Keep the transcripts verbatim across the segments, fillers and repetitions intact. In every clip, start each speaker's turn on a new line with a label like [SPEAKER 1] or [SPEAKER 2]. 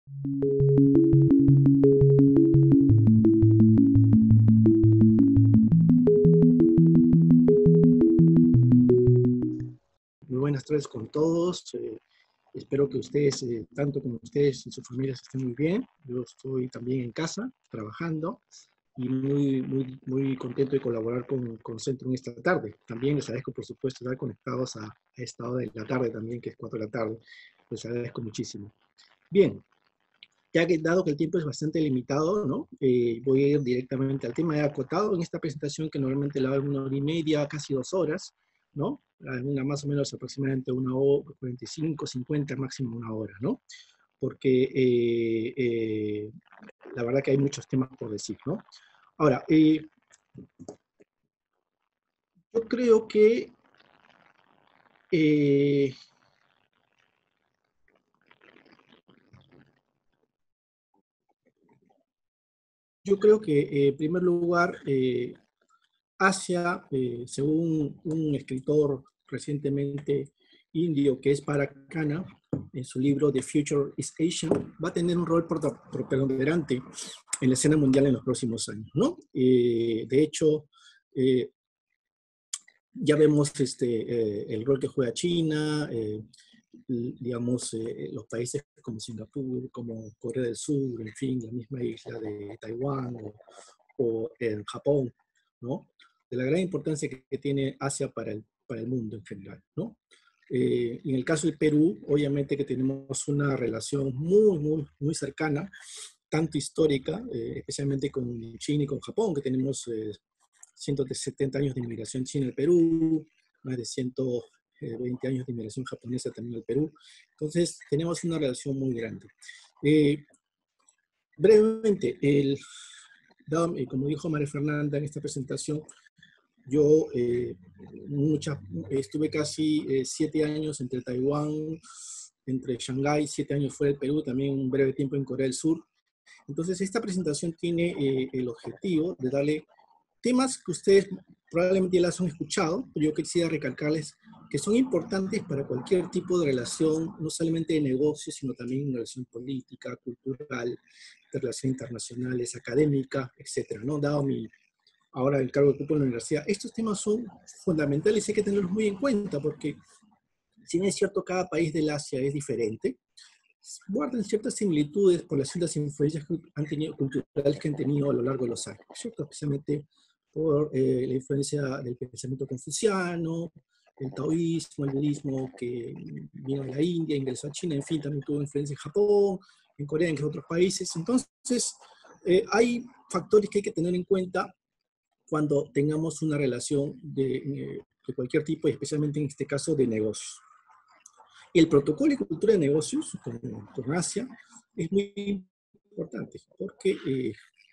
[SPEAKER 1] Muy buenas tardes con todos. Eh, espero que ustedes, eh, tanto como ustedes y sus familias, estén muy bien. Yo estoy también en casa, trabajando, y muy, muy, muy contento de colaborar con, con Centrum esta tarde. También les agradezco, por supuesto, estar conectados a, a esta hora de la tarde también, que es cuatro de la tarde. Les agradezco muchísimo. Bien, ya que dado que el tiempo es bastante limitado, ¿no? Eh, voy a ir directamente al tema. He acotado en esta presentación, que normalmente la hago en una hora y media, casi dos horas, ¿no? Una más o menos aproximadamente una hora, cuarenta y cinco, cincuenta, máximo una hora, ¿no? Porque eh, eh, la verdad que hay muchos temas por decir, ¿no? Ahora, eh, yo creo que eh, yo creo que eh, en primer lugar eh, Asia, eh, según un escritor recientemente indio que es Parag Khanna, en su libro The Future is Asian, va a tener un rol preponderante en la escena mundial en los próximos años, ¿no? Eh, de hecho, eh, ya vemos este, eh, el rol que juega China, eh, digamos, eh, los países como Singapur, como Corea del Sur, en fin, la misma isla de Taiwán o, o en Japón, ¿no? De la gran importancia que, que tiene Asia para el, para el mundo en general, ¿no? Eh, en el caso del Perú, obviamente que tenemos una relación muy, muy, muy cercana, tanto histórica, eh, especialmente con China y con Japón, que tenemos eh, ciento setenta años de inmigración china al Perú, más de ciento veinte años de inmigración japonesa también al Perú. Entonces, tenemos una relación muy grande. Eh, brevemente, el, como dijo María Fernanda en esta presentación, yo eh, mucha, estuve casi eh, siete años entre Taiwán, entre Shanghái, siete años fuera del Perú, también un breve tiempo en Corea del Sur. Entonces, esta presentación tiene eh, el objetivo de darle temas que ustedes probablemente ya las han escuchado, pero yo quisiera recalcarles que son importantes para cualquier tipo de relación, no solamente de negocios, sino también de relación política, cultural, de relaciones internacionales, académica, etcétera, ¿no? Dado mi, ahora el cargo que ocupo en la universidad, estos temas son fundamentales y hay que tenerlos muy en cuenta porque, si bien es cierto, cada país del Asia es diferente, guardan ciertas similitudes por las ciertas influencias que han tenido, culturales que han tenido a lo largo de los años, ¿cierto? Especialmente por eh, la influencia del pensamiento confuciano, el taoísmo, el budismo que vino de la India, ingresó a China, en fin, también tuvo influencia en Japón, en Corea, en otros países. Entonces, eh, hay factores que hay que tener en cuenta cuando tengamos una relación de, eh, de cualquier tipo, y especialmente en este caso de negocios. El protocolo y cultura de negocios con, con Asia es muy importante porque eh,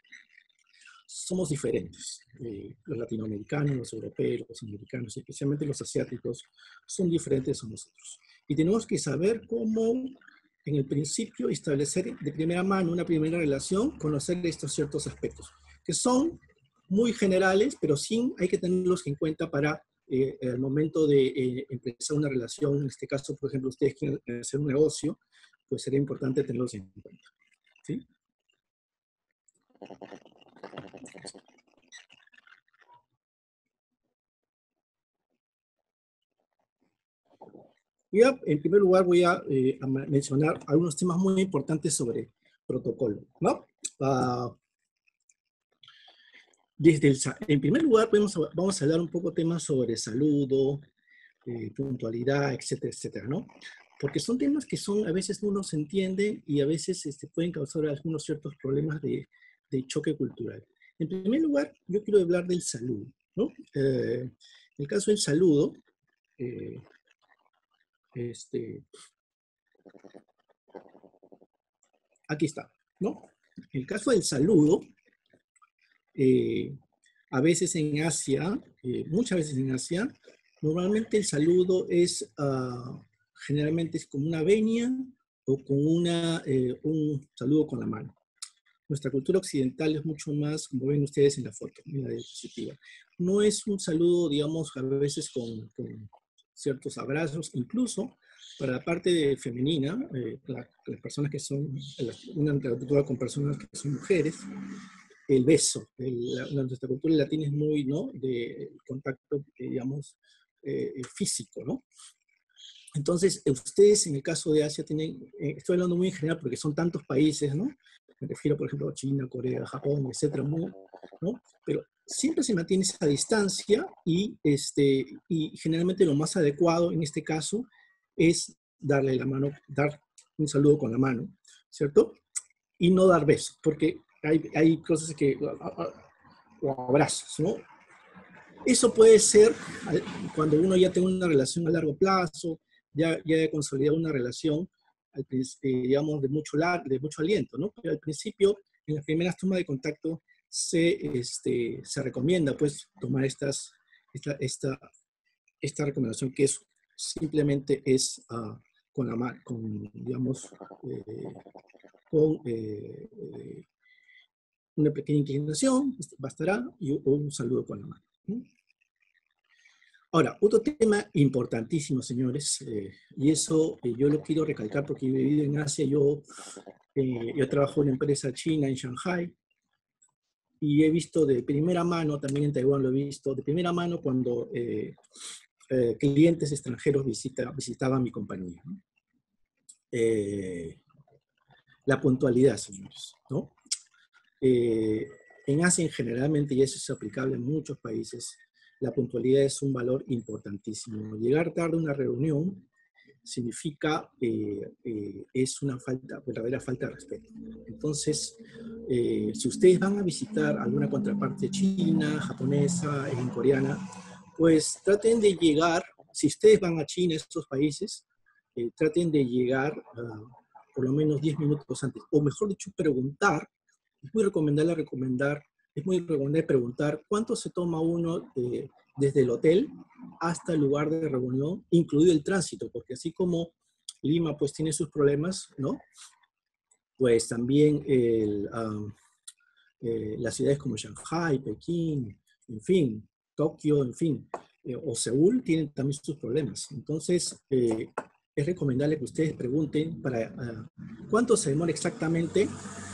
[SPEAKER 1] somos diferentes. Eh, los latinoamericanos, los europeos, los americanos, especialmente los asiáticos, son diferentes a nosotros. Y tenemos que saber cómo, en el principio, establecer de primera mano una primera relación, conocer estos ciertos aspectos, que son muy generales, pero sí hay que tenerlos en cuenta para eh, al momento de eh, empezar una relación. En este caso, por ejemplo, ustedes quieren hacer un negocio, pues sería importante tenerlos en cuenta, ¿sí? Voy a, en primer lugar, voy a, eh, a mencionar algunos temas muy importantes sobre protocolo, ¿no? Uh, desde el, en primer lugar, vamos a, vamos a hablar un poco temas sobre saludo, eh, puntualidad, etcétera, etcétera, ¿no? Porque son temas que son, a veces no se entienden y a veces este, pueden causar algunos ciertos problemas de, de choque cultural. En primer lugar, yo quiero hablar del saludo, ¿no? Eh, en el caso del saludo, eh, este, aquí está, ¿no? En el caso del saludo, eh, a veces en Asia, eh, muchas veces en Asia, normalmente el saludo es, uh, generalmente es con una venia o con una, eh, un saludo con la mano. Nuestra cultura occidental es mucho más, como ven ustedes en la foto, en la diapositiva. No es un saludo, digamos, a veces con, con ciertos abrazos, incluso Para la parte de femenina, eh, la, las personas que son, una cultura con personas que son mujeres, el beso. El, la, nuestra cultura latina es muy, ¿no?, de contacto, digamos, eh, físico, ¿no? Entonces, ustedes en el caso de Asia tienen, eh, estoy hablando muy en general porque son tantos países, ¿no? Me refiero, por ejemplo, a China, Corea, Japón, etcétera, ¿no? Pero siempre se mantiene esa distancia y, este, y generalmente lo más adecuado en este caso es darle la mano, dar un saludo con la mano, ¿cierto? Y no dar besos, porque hay, hay cosas que, o abrazos, ¿no? Eso puede ser cuando uno ya tiene una relación a largo plazo, ya, ya he consolidado una relación, al, digamos, de mucho, de mucho aliento, ¿no? Pero al principio, en las primeras tomas de contacto, se, este, se recomienda, pues, tomar estas, esta, esta, esta recomendación que es, simplemente es uh, con la mano, con, digamos, eh, con eh, eh, una pequeña inclinación, bastará, y un saludo con la mano, ¿no? Ahora, otro tema importantísimo, señores, eh, y eso eh, yo lo quiero recalcar porque he vivido en Asia, yo, eh, yo trabajo en una empresa china en Shanghai, y he visto de primera mano, también en Taiwán lo he visto, de primera mano cuando eh, eh, clientes extranjeros visita, visitaban mi compañía, ¿no? Eh, la puntualidad, señores, ¿no? Eh, en Asia, generalmente, y eso es aplicable en muchos países, la puntualidad es un valor importantísimo. Llegar tarde a una reunión significa, eh, eh, es una falta, verdadera falta de respeto. Entonces, eh, si ustedes van a visitar alguna contraparte china, japonesa, en coreana, pues traten de llegar, si ustedes van a China, estos países, eh, traten de llegar uh, por lo menos diez minutos antes, o mejor dicho, preguntar. Es muy recomendable recomendar, es muy recomendable preguntar cuánto se toma uno eh, desde el hotel hasta el lugar de reunión, incluido el tránsito, porque así como Lima pues tiene sus problemas, ¿no? Pues también el, um, eh, las ciudades como Shanghai, Pekín, en fin, Tokio, en fin, eh, o Seúl tienen también sus problemas. Entonces, eh, es recomendable que ustedes pregunten para uh, cuánto se demora exactamente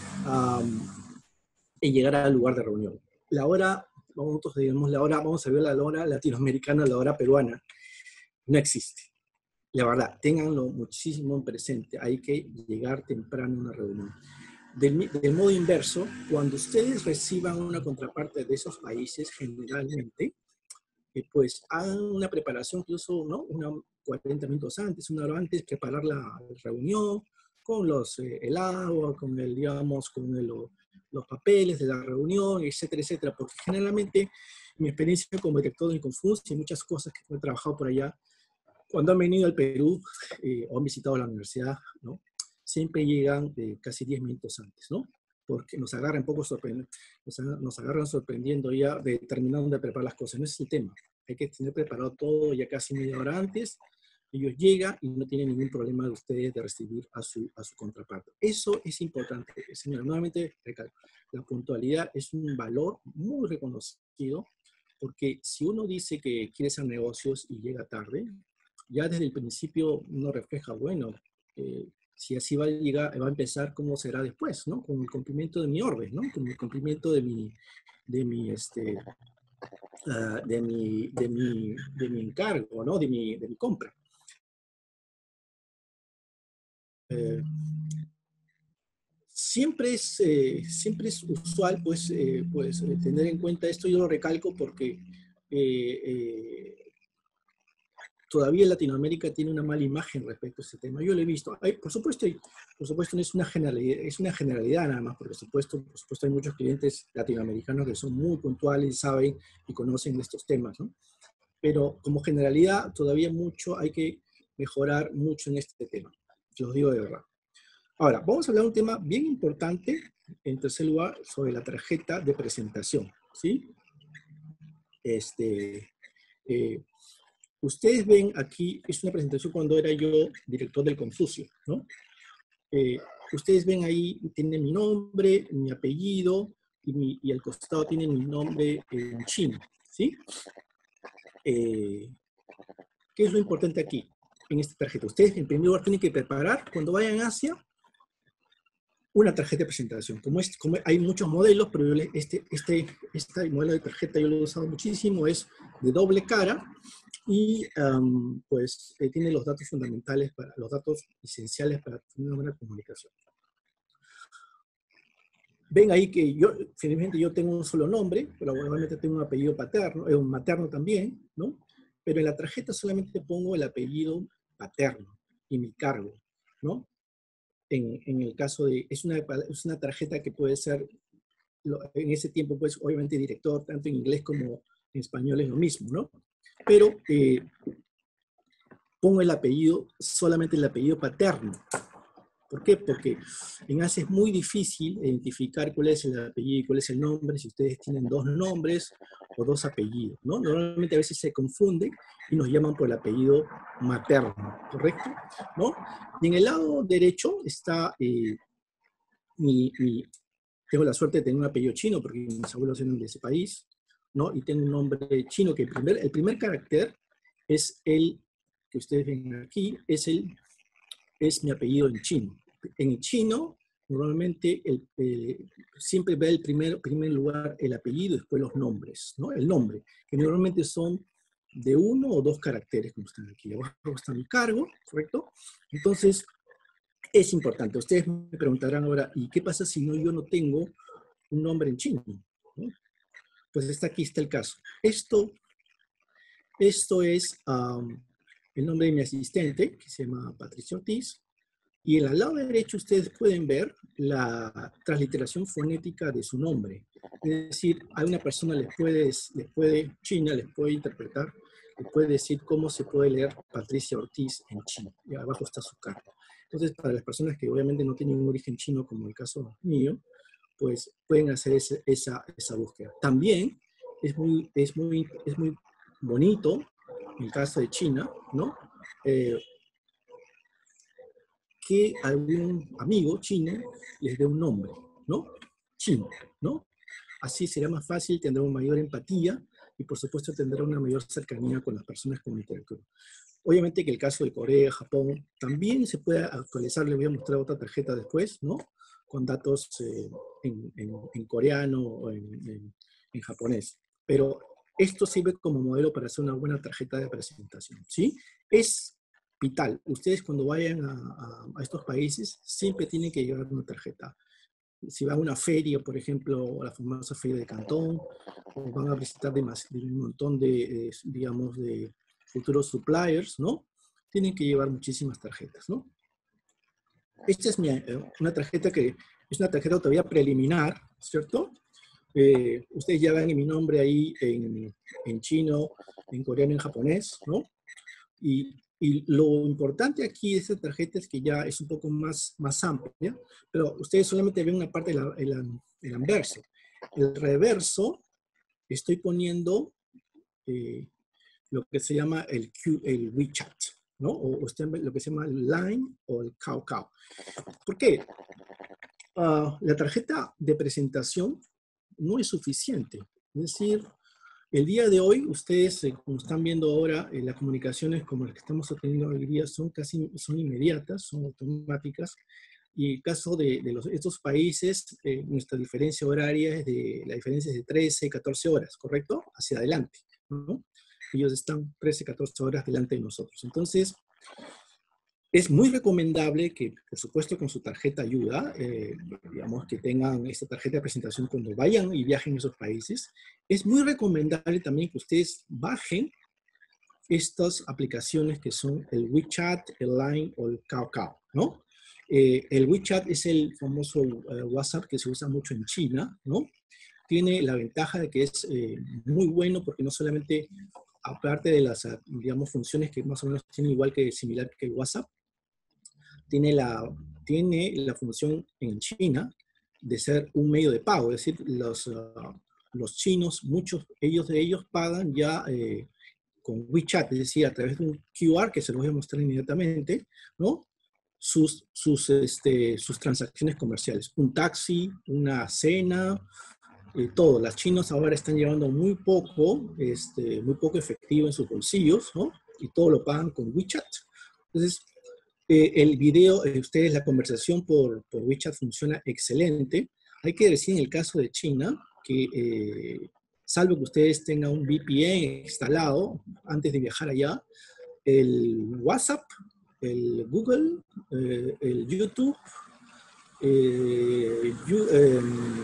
[SPEAKER 1] um, en llegar al lugar de reunión. La hora, nosotros digamos la hora, vamos a ver la hora latinoamericana, la hora peruana, no existe. La verdad, ténganlo muchísimo en presente. Hay que llegar temprano a una reunión. Del, del modo inverso, cuando ustedes reciban una contraparte de esos países, generalmente, eh, pues hagan una preparación, incluso, ¿no?, una cuarenta minutos antes, una hora antes, preparar la reunión con los, eh, el agua, con el, digamos, con el, los papeles de la reunión, etcétera, etcétera, porque generalmente mi experiencia como director de Confucio y muchas cosas que he trabajado por allá, cuando han venido al Perú eh, o han visitado la universidad, ¿no?, siempre llegan eh, casi diez minutos antes, ¿no? Porque nos agarran un poco sorprendiendo, nos, nos agarran sorprendiendo ya de terminando de preparar las cosas. No es el tema. Hay que tener preparado todo ya casi media hora antes. Ellos llegan y no tienen ningún problema de ustedes de recibir a su, a su contraparte. Eso es importante, señora. Nuevamente, recalco, la puntualidad es un valor muy reconocido, porque si uno dice que quiere hacer negocios y llega tarde, ya desde el principio uno refleja, bueno, eh, si así va a llegar, va a empezar, ¿cómo será después, no? Con el cumplimiento de mi orden, ¿no? Con el cumplimiento de mi, de mi, este, uh, de mi, de mi, de mi encargo, ¿no? De mi, de mi compra. Eh, siempre es, eh, siempre es usual, pues, eh, pues, eh, tener en cuenta esto. Yo lo recalco porque eh, eh, todavía Latinoamérica tiene una mala imagen respecto a este tema. Yo lo he visto. Hay, por supuesto, hay, por supuesto no es una generalidad, es una generalidad nada más, porque por supuesto, por supuesto hay muchos clientes latinoamericanos que son muy puntuales, saben y conocen de estos temas, ¿no? Pero como generalidad, todavía mucho hay que mejorar mucho en este tema. Yo os digo de verdad. Ahora, vamos a hablar de un tema bien importante, en tercer lugar, sobre la tarjeta de presentación, ¿sí? Este, eh, ustedes ven aquí, es una presentación cuando era yo director del Confucio, ¿no? Eh, ustedes ven ahí, tiene mi nombre, mi apellido, y, mi, y al costado tiene mi nombre en chino, ¿sí? Eh, ¿Qué es lo importante aquí? en esta tarjeta. Ustedes en primer lugar tienen que preparar, cuando vayan a Asia, una tarjeta de presentación. Como, es, como hay muchos modelos, pero yo le, este, este, este modelo de tarjeta yo lo he usado muchísimo, es de doble cara y um, pues eh, tiene los datos fundamentales, para, los datos esenciales para tener una buena comunicación. Ven ahí que yo, finalmente yo tengo un solo nombre, pero normalmente tengo un apellido paterno, eh, un materno también, ¿no? Pero en la tarjeta solamente pongo el apellido paterno y mi cargo, ¿no? En, en el caso de, es una, es una tarjeta que puede ser, en ese tiempo, pues, obviamente director, tanto en inglés como en español es lo mismo, ¿no? Pero eh, pongo el apellido, solamente el apellido paterno. ¿Por qué? Porque en Asia es muy difícil identificar cuál es el apellido y cuál es el nombre, si ustedes tienen dos nombres o dos apellidos, ¿no? Normalmente a veces se confunden y nos llaman por el apellido materno, ¿correcto? ¿No? Y en el lado derecho está eh, mi, mi, tengo la suerte de tener un apellido chino porque mis abuelos eran de ese país, ¿no? Y tengo un nombre chino que el primer, el primer carácter es el que ustedes ven aquí, es el es mi apellido en chino. En chino, normalmente el, eh, siempre ve el primer, primer lugar el apellido y después los nombres, ¿no? El nombre, que normalmente son de uno o dos caracteres, como están aquí. Abajo está mi cargo, ¿correcto? Entonces, es importante. Ustedes me preguntarán ahora, ¿y qué pasa si no, yo no tengo un nombre en chino? ¿No? Pues está, aquí está el caso. Esto, esto es... Um, el nombre de mi asistente, que se llama Patricia Ortiz, y en el lado derecho ustedes pueden ver la transliteración fonética de su nombre. Es decir, a una persona les puede, les puede, China les puede interpretar, les puede decir cómo se puede leer Patricia Ortiz en chino, y abajo está su cara. Entonces, para las personas que obviamente no tienen un origen chino, como el caso mío, pues pueden hacer ese, esa, esa búsqueda. También es muy, es muy, es muy bonito, en el caso de China, ¿no? Eh, que algún amigo chino les dé un nombre, ¿no? Chino, ¿no? Así será más fácil, tendrá una mayor empatía y por supuesto tendrá una mayor cercanía con las personas con interactúan. Obviamente que el caso de Corea, Japón, también se puede actualizar, les voy a mostrar otra tarjeta después, ¿no? Con datos eh, en, en, en coreano o en, en, en japonés. Pero esto sirve como modelo para hacer una buena tarjeta de presentación, ¿sí? Es vital. Ustedes cuando vayan a, a, a estos países siempre tienen que llevar una tarjeta. Si van a una feria, por ejemplo, la famosa feria de Cantón, o van a visitar de, más, de un montón de, eh, digamos, de futuros suppliers, ¿no? Tienen que llevar muchísimas tarjetas, ¿no? Esta es mi, eh, una tarjeta que es una tarjeta todavía preliminar, ¿cierto? Eh, ustedes ya ven mi nombre ahí en, en chino, en coreano, en japonés, ¿no? Y, y lo importante aquí de esta tarjeta es que ya es un poco más, más amplia, pero ustedes solamente ven una parte del anverso. El reverso, estoy poniendo eh, lo que se llama el, Q, el WeChat, ¿no? O usted lo que se llama el Line o el Kakao. ¿Por qué? Uh, la tarjeta de presentación no es suficiente. Es decir, el día de hoy, ustedes, eh, como están viendo ahora, eh, las comunicaciones como las que estamos obteniendo hoy día son casi son inmediatas, son automáticas. Y el caso de, de los, estos países, eh, nuestra diferencia horaria es de, la diferencia es de trece, catorce horas, ¿correcto? Hacia adelante, ¿no? Ellos están trece, catorce horas delante de nosotros. Entonces, es muy recomendable que, por supuesto, con su tarjeta ayuda, eh, digamos, que tengan esta tarjeta de presentación cuando vayan y viajen a esos países. Es muy recomendable también que ustedes bajen estas aplicaciones que son el WeChat, el Line o el Kakao, ¿no? Eh, el WeChat es el famoso uh, WhatsApp que se usa mucho en China, ¿no? Tiene la ventaja de que es eh, muy bueno porque no solamente, aparte de las, digamos, funciones que más o menos tiene igual que similar que el WhatsApp, tiene la, tiene la función en China de ser un medio de pago, es decir, los, uh, los chinos, muchos ellos de ellos pagan ya eh, con WeChat, es decir, a través de un Q R que se los voy a mostrar inmediatamente, ¿no? Sus, sus, este, sus transacciones comerciales, un taxi, una cena, eh, todo. Las chinos ahora están llevando muy poco, este, muy poco efectivo en sus bolsillos, ¿no? Y todo lo pagan con WeChat. Entonces, eh, el video, eh, ustedes, la conversación por, por WeChat funciona excelente. Hay que decir en el caso de China que, eh, salvo que ustedes tengan un V P N instalado antes de viajar allá, el WhatsApp, el Google, eh, el YouTube, eh, you, eh,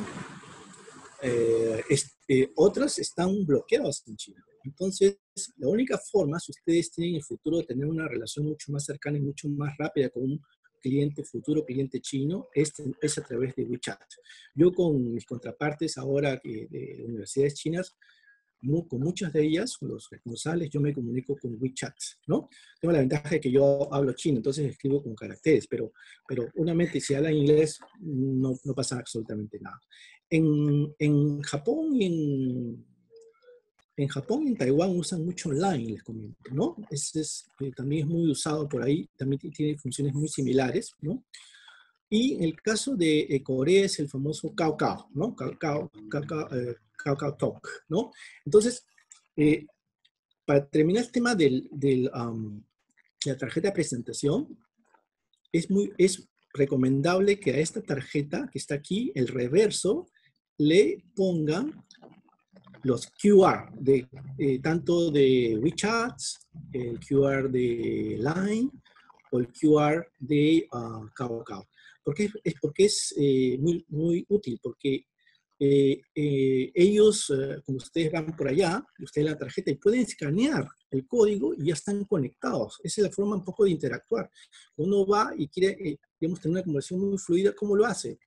[SPEAKER 1] eh, es, eh, otras están bloqueadas en China. Entonces, la única forma, si ustedes tienen en el futuro de tener una relación mucho más cercana y mucho más rápida con un cliente, futuro cliente chino, es, es a través de WeChat. Yo con mis contrapartes ahora de, de universidades chinas, mu- con muchas de ellas, con los responsables, yo me comunico con WeChat, ¿no? Tengo la ventaja de que yo hablo chino, entonces escribo con caracteres, pero, pero obviamente si hablan inglés no, no pasa absolutamente nada. En, en Japón y en, en Japón y en Taiwán usan mucho online, les comento, ¿no? Es, es, eh, también es muy usado por ahí, también tiene funciones muy similares, ¿no? Y en el caso de eh, Corea es el famoso Kakao, ¿no? Kakao, Kakao, eh, Kakao Talk, ¿no? Entonces, eh, para terminar el tema del, del, um, de la tarjeta de presentación, es, muy, es recomendable que a esta tarjeta que está aquí, el reverso, le pongan los Q R, de, eh, tanto de WeChat, el Q R de Line o el Q R de uh, Kakao. ¿Por qué? Es porque es eh, muy, muy útil, porque eh, eh, ellos, eh, cuando ustedes van por allá, ustedes la tarjeta y pueden escanear el código y ya están conectados. Esa es la forma un poco de interactuar. Uno va y quiere, eh, digamos, tener una conversación muy fluida, ¿cómo lo hace?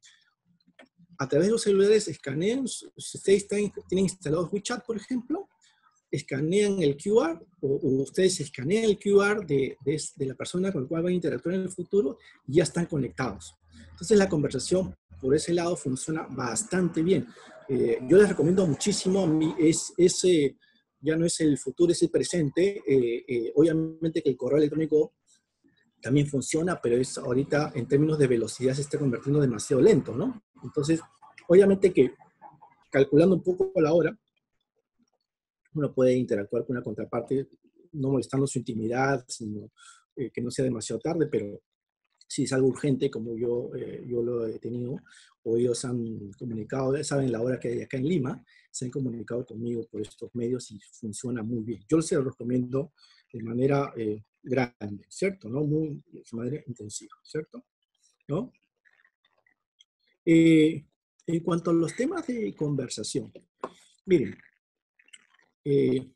[SPEAKER 1] A través de los celulares escanean, si ustedes están, tienen instalados WeChat, por ejemplo, escanean el Q R o, o ustedes escanean el Q R de, de, de la persona con la cual van a interactuar en el futuro y ya están conectados. Entonces la conversación por ese lado funciona bastante bien. Eh, yo les recomiendo muchísimo, a mí es, es eh, ya no es el futuro, es el presente. Eh, eh, obviamente que el correo electrónico también funciona, pero es ahorita en términos de velocidad se está convirtiendo demasiado lento, ¿no? Entonces, obviamente que calculando un poco la hora, uno puede interactuar con una contraparte no molestando su intimidad, sino eh, que no sea demasiado tarde, pero si es algo urgente, como yo, eh, yo lo he tenido, o ellos han comunicado, saben la hora que hay acá en Lima, se han comunicado conmigo por estos medios y funciona muy bien. Yo se lo recomiendo de manera eh, grande, ¿cierto? ¿No? Muy, de manera intensiva, ¿cierto? ¿No? Eh, en cuanto a los temas de conversación, miren, eh,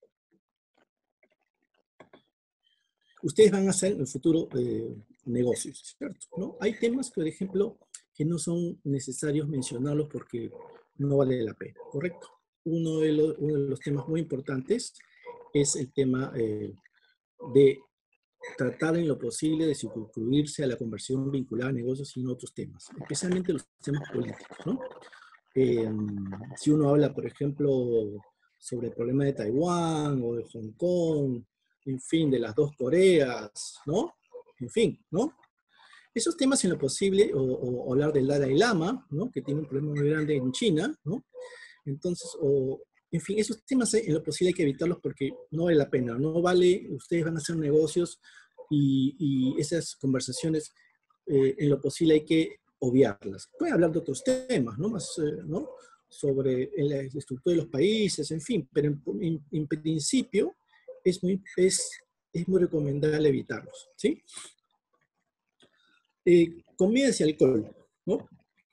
[SPEAKER 1] ustedes van a hacer en el futuro eh, negocios, ¿cierto? ¿No? Hay temas, por ejemplo, que no son necesarios mencionarlos porque no vale la pena, ¿correcto? Uno de los, uno de los temas muy importantes es el tema eh, de tratar en lo posible de circunscribirse a la conversión vinculada a negocios y no otros temas, especialmente los temas políticos, ¿no? Eh, si uno habla, por ejemplo, sobre el problema de Taiwán o de Hong Kong, en fin, de las dos Coreas, ¿no? En fin, ¿no? Esos temas en lo posible, o, o hablar del Dalai Lama, ¿no? Que tiene un problema muy grande en China, ¿no? Entonces, o, en fin, esos temas en lo posible hay que evitarlos porque no vale la pena, no vale, ustedes van a hacer negocios y, y esas conversaciones eh, en lo posible hay que obviarlas. Pueden hablar de otros temas, ¿no? Más, eh, ¿no? Sobre la estructura de los países, en fin, pero en, en, en principio es muy, es, es muy recomendable evitarlos, ¿sí? Eh, comidas y alcohol, ¿no?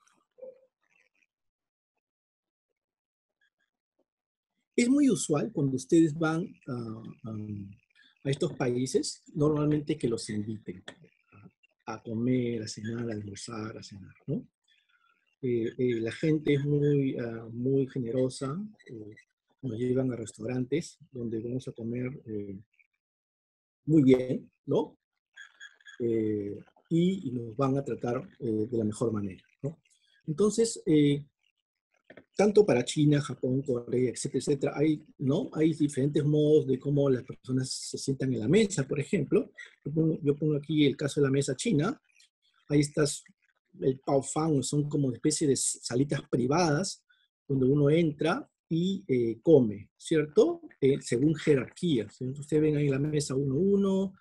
[SPEAKER 1] Es muy usual cuando ustedes van uh, um, a estos países, normalmente que los inviten a, a comer, a cenar, a almorzar, a cenar, ¿no? Eh, eh, la gente es muy, uh, muy generosa, eh, nos llevan a restaurantes donde vamos a comer eh, muy bien, ¿no? Eh, y, y, nos van a tratar eh, de la mejor manera, ¿no? Entonces, eh, tanto para China, Japón, Corea, etcétera, etcétera, hay, ¿no? Hay diferentes modos de cómo las personas se sientan en la mesa, por ejemplo. Yo pongo, yo pongo aquí el caso de la mesa china. Ahí estás, el pao fan, son como una especie de salitas privadas donde uno entra y eh, come, ¿cierto? Eh, según jerarquías. Entonces, ustedes ven ahí la mesa uno uno,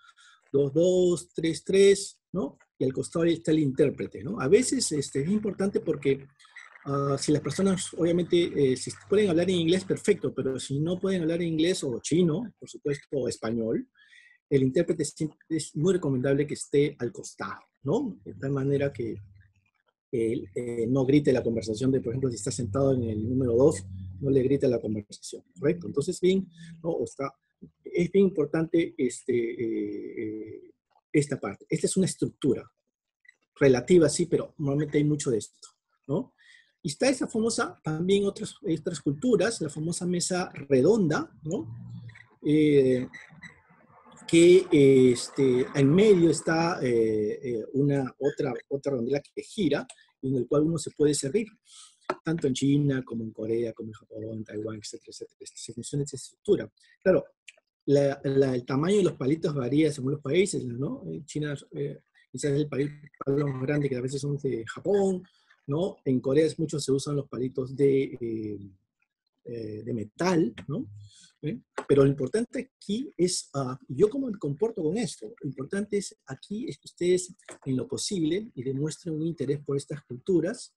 [SPEAKER 1] dos, dos, tres, tres, ¿no? Y al costado está el intérprete, ¿no? A veces este, es importante porque uh, si las personas, obviamente, eh, si pueden hablar en inglés, perfecto, pero si no pueden hablar en inglés o chino, por supuesto, o español, el intérprete es muy recomendable que esté al costado, ¿no? De tal manera que eh, eh, no grite la conversación de, por ejemplo, si está sentado en el número dos, no le grite la conversación, ¿correcto? Entonces, bien, ¿no? O está, es bien importante este, eh, eh, esta parte. Esta es una estructura relativa, sí, pero normalmente hay mucho de esto, ¿no? Y está esa famosa, también otras, otras culturas, la famosa mesa redonda, ¿no? Eh, que eh, este, en medio está eh, eh, una otra, otra rondela que gira, en el cual uno se puede servir, tanto en China como en Corea, como en Japón, en Taiwán, etcétera, etcétera. Se funciona esa estructura. Claro, la, la, el tamaño de los palitos varía según los países, ¿no? En China eh, quizás es el país palo más grande, que a veces son de Japón, ¿no? En Corea muchos se usan los palitos de, eh, eh, de metal, ¿no? ¿Eh? Pero lo importante aquí es, uh, yo cómo me comporto con esto, lo importante es aquí es que ustedes en lo posible y demuestren un interés por estas culturas,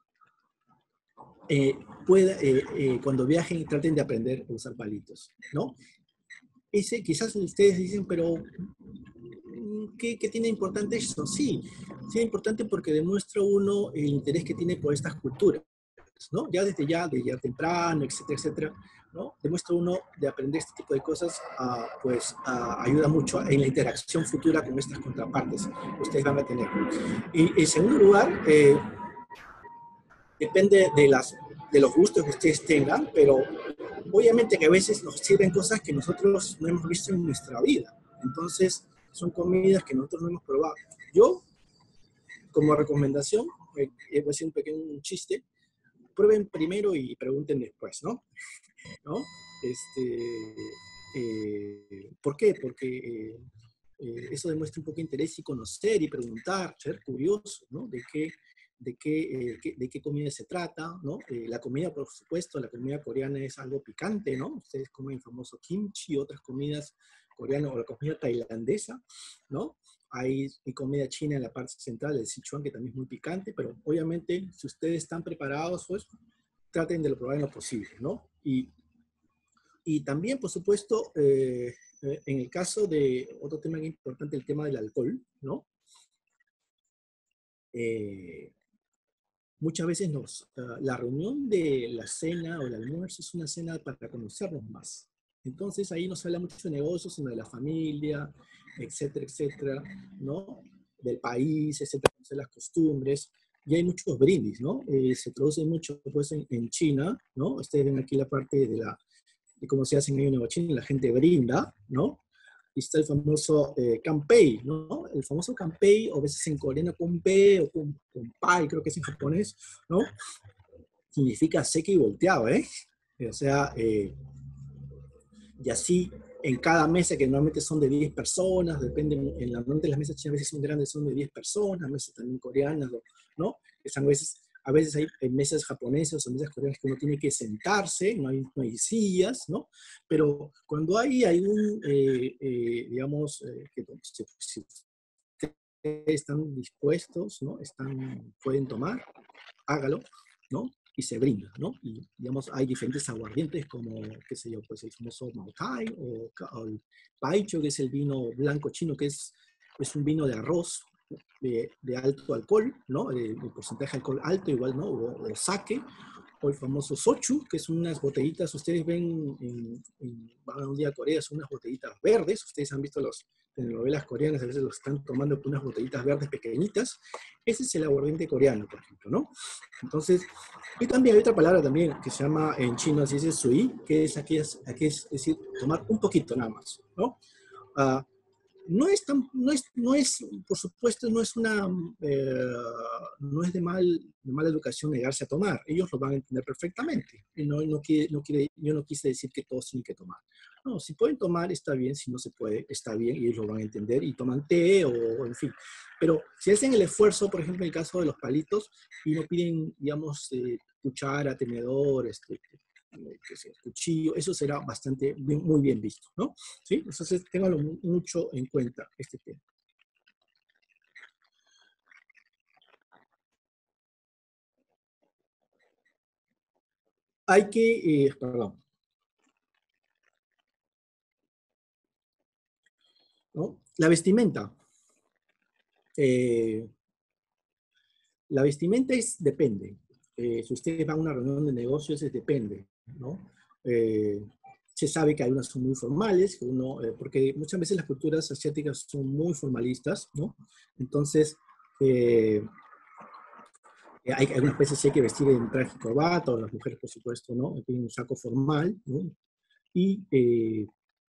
[SPEAKER 1] eh, pueda, eh, eh, cuando viajen traten de aprender a usar palitos, ¿no? Ese, quizás ustedes dicen, pero ¿qué, qué tiene importante eso? Sí, sí es importante porque demuestra uno el interés que tiene por estas culturas, ¿no? Ya desde ya, de ya temprano, etcétera, etcétera, ¿no? Demuestra uno de aprender este tipo de cosas, uh, pues uh, ayuda mucho en la interacción futura con estas contrapartes que ustedes van a tener. Y en segundo lugar, eh, depende de, las, de los gustos que ustedes tengan, pero obviamente que a veces nos sirven cosas que nosotros no hemos visto en nuestra vida. Entonces, son comidas que nosotros no hemos probado. Yo, como recomendación, eh, voy a hacer un pequeño chiste, prueben primero y pregunten después, ¿no? ¿No? Este, eh, ¿Por qué? Porque eh, eh, eso demuestra un poco de interés y conocer y preguntar, ser curioso, ¿no? De qué, de qué, eh, qué, de qué comida se trata, ¿no? Eh, la comida, por supuesto, la comida coreana es algo picante, ¿no? Ustedes comen el famoso kimchi, otras comidas coreanas o la comida tailandesa, ¿no? Hay comida china en la parte central, el Sichuan, que también es muy picante, pero obviamente, si ustedes están preparados, pues traten de lo probar en lo posible, ¿no? Y, y también, por supuesto, eh, en el caso de otro tema importante, el tema del alcohol, ¿no? Eh, muchas veces nos, uh, la reunión de la cena o el almuerzo es una cena para conocernos más. Entonces ahí no se habla mucho de negocios, sino de la familia, etcétera, etcétera, ¿no? Del país, etcétera, conocer las costumbres. Y hay muchos brindis, ¿no? Eh, se produce mucho pues, en, en China, ¿no? Ustedes ven aquí la parte de, la, de cómo se hace en Año Nuevo China, la gente brinda, ¿no? Y está el famoso eh, kanpei, ¿no? El famoso kanpei, o a veces en coreano kunpe o kunpai, creo que es en japonés, ¿no? Significa seque y volteado, ¿eh? O sea, eh, y así en cada mesa, que normalmente son de diez personas, depende, en la normalmente las mesas chinas a veces son grandes, son de diez personas, mesas también coreanas, ¿no? Están a veces, a veces hay, hay mesas japonesas o mesas coreanas que uno tiene que sentarse, no hay, no hay sillas, ¿no? Pero cuando hay, hay un, eh, eh, digamos, eh, que si, si ustedes están dispuestos, ¿no? Están, pueden tomar, hágalo, ¿no? Y se brinda, ¿no? Y, digamos, hay diferentes aguardientes como, qué sé yo, pues el famoso Mao Tai o, o el Baijiu, que es el vino blanco chino, que es, es un vino de arroz de, de alto alcohol, ¿no? De, de porcentaje de alcohol alto igual, ¿no? O, o sake, o el famoso sochu, que son unas botellitas, ustedes ven, en, en, van a un día a Corea, son unas botellitas verdes, ustedes han visto las telenovelas coreanas, a veces los están tomando con unas botellitas verdes pequeñitas. Ese es el aguardiente coreano, por ejemplo, ¿no? Entonces, y también hay otra palabra también que se llama en chino, así dice sui, que es aquí, es, aquí es, es decir, tomar un poquito nada más, ¿no? Uh, no es, tan, no, es, no es, por supuesto, no es una, eh, no es de, mal, de mala educación negarse a tomar. Ellos lo van a entender perfectamente. Y no, no quiere, no quiere, yo no quise decir que todos tienen que tomar. No, si pueden tomar, está bien. Si no se puede, está bien. Y ellos lo van a entender y toman té o, en fin. Pero si hacen el esfuerzo, por ejemplo, en el caso de los palitos, y no piden, digamos, eh, cuchara, tenedor, este, qué sé, cuchillo, eso será bastante, bien, muy bien visto, ¿no? ¿Sí? Entonces, ténganlo mucho en cuenta este tema. Hay que, eh, perdón, ¿no? La vestimenta. Eh, la vestimenta es, depende. Eh, si ustedes van a una reunión de negocios, es depende, ¿no? Eh, se sabe que hay unas son muy formales, que uno, eh, porque muchas veces las culturas asiáticas son muy formalistas, ¿no? Entonces, eh, hay algunas veces sí hay que vestir en traje y corbata, o las mujeres, por supuesto, ¿no? Tienen un saco formal, ¿no? Y eh,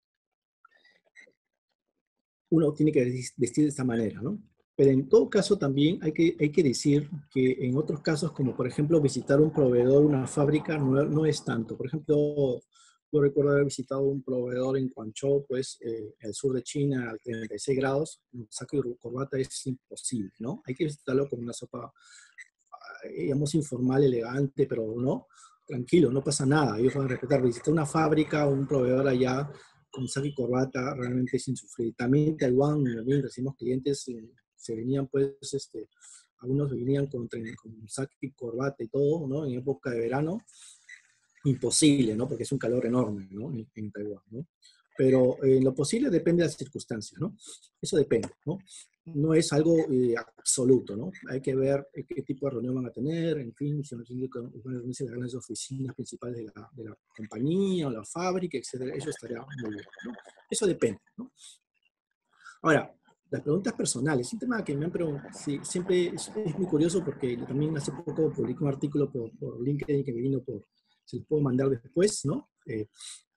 [SPEAKER 1] uno tiene que vestir de esta manera, ¿no? Pero en todo caso también hay que, hay que decir que en otros casos, como por ejemplo visitar un proveedor, una fábrica, no, no es tanto. Por ejemplo, yo recuerdo haber visitado un proveedor en Guangzhou, pues, eh, el sur de China, a treinta y seis grados, un saco y corbata es imposible, ¿no? Hay que visitarlo con una sopa, digamos, informal, elegante, pero no, tranquilo, no pasa nada. Ellos van a respetar. Visitar una fábrica o un proveedor allá con saco y corbata realmente es insufrible. También en Taiwán, también recibimos clientes, eh, se venían pues, este, algunos venían con, con saco y corbata y todo, ¿no? En época de verano, imposible, ¿no? Porque es un calor enorme, ¿no? En, en Taiwán, ¿no? Pero eh, lo posible depende de las circunstancias, ¿no? Eso depende, ¿no? No es algo eh, absoluto, ¿no? Hay que ver eh, qué tipo de reunión van a tener, en fin, si van a reunirse en las grandes oficinas principales de la, de la compañía o la fábrica, etcétera. Eso estaría muy bien, ¿no? Eso depende, ¿no? Ahora, las preguntas personales, un tema que me han preguntado, sí, siempre es, es, muy curioso porque yo también hace poco publiqué un artículo por, por LinkedIn que me vino por, se los puedo mandar después, ¿no? Eh,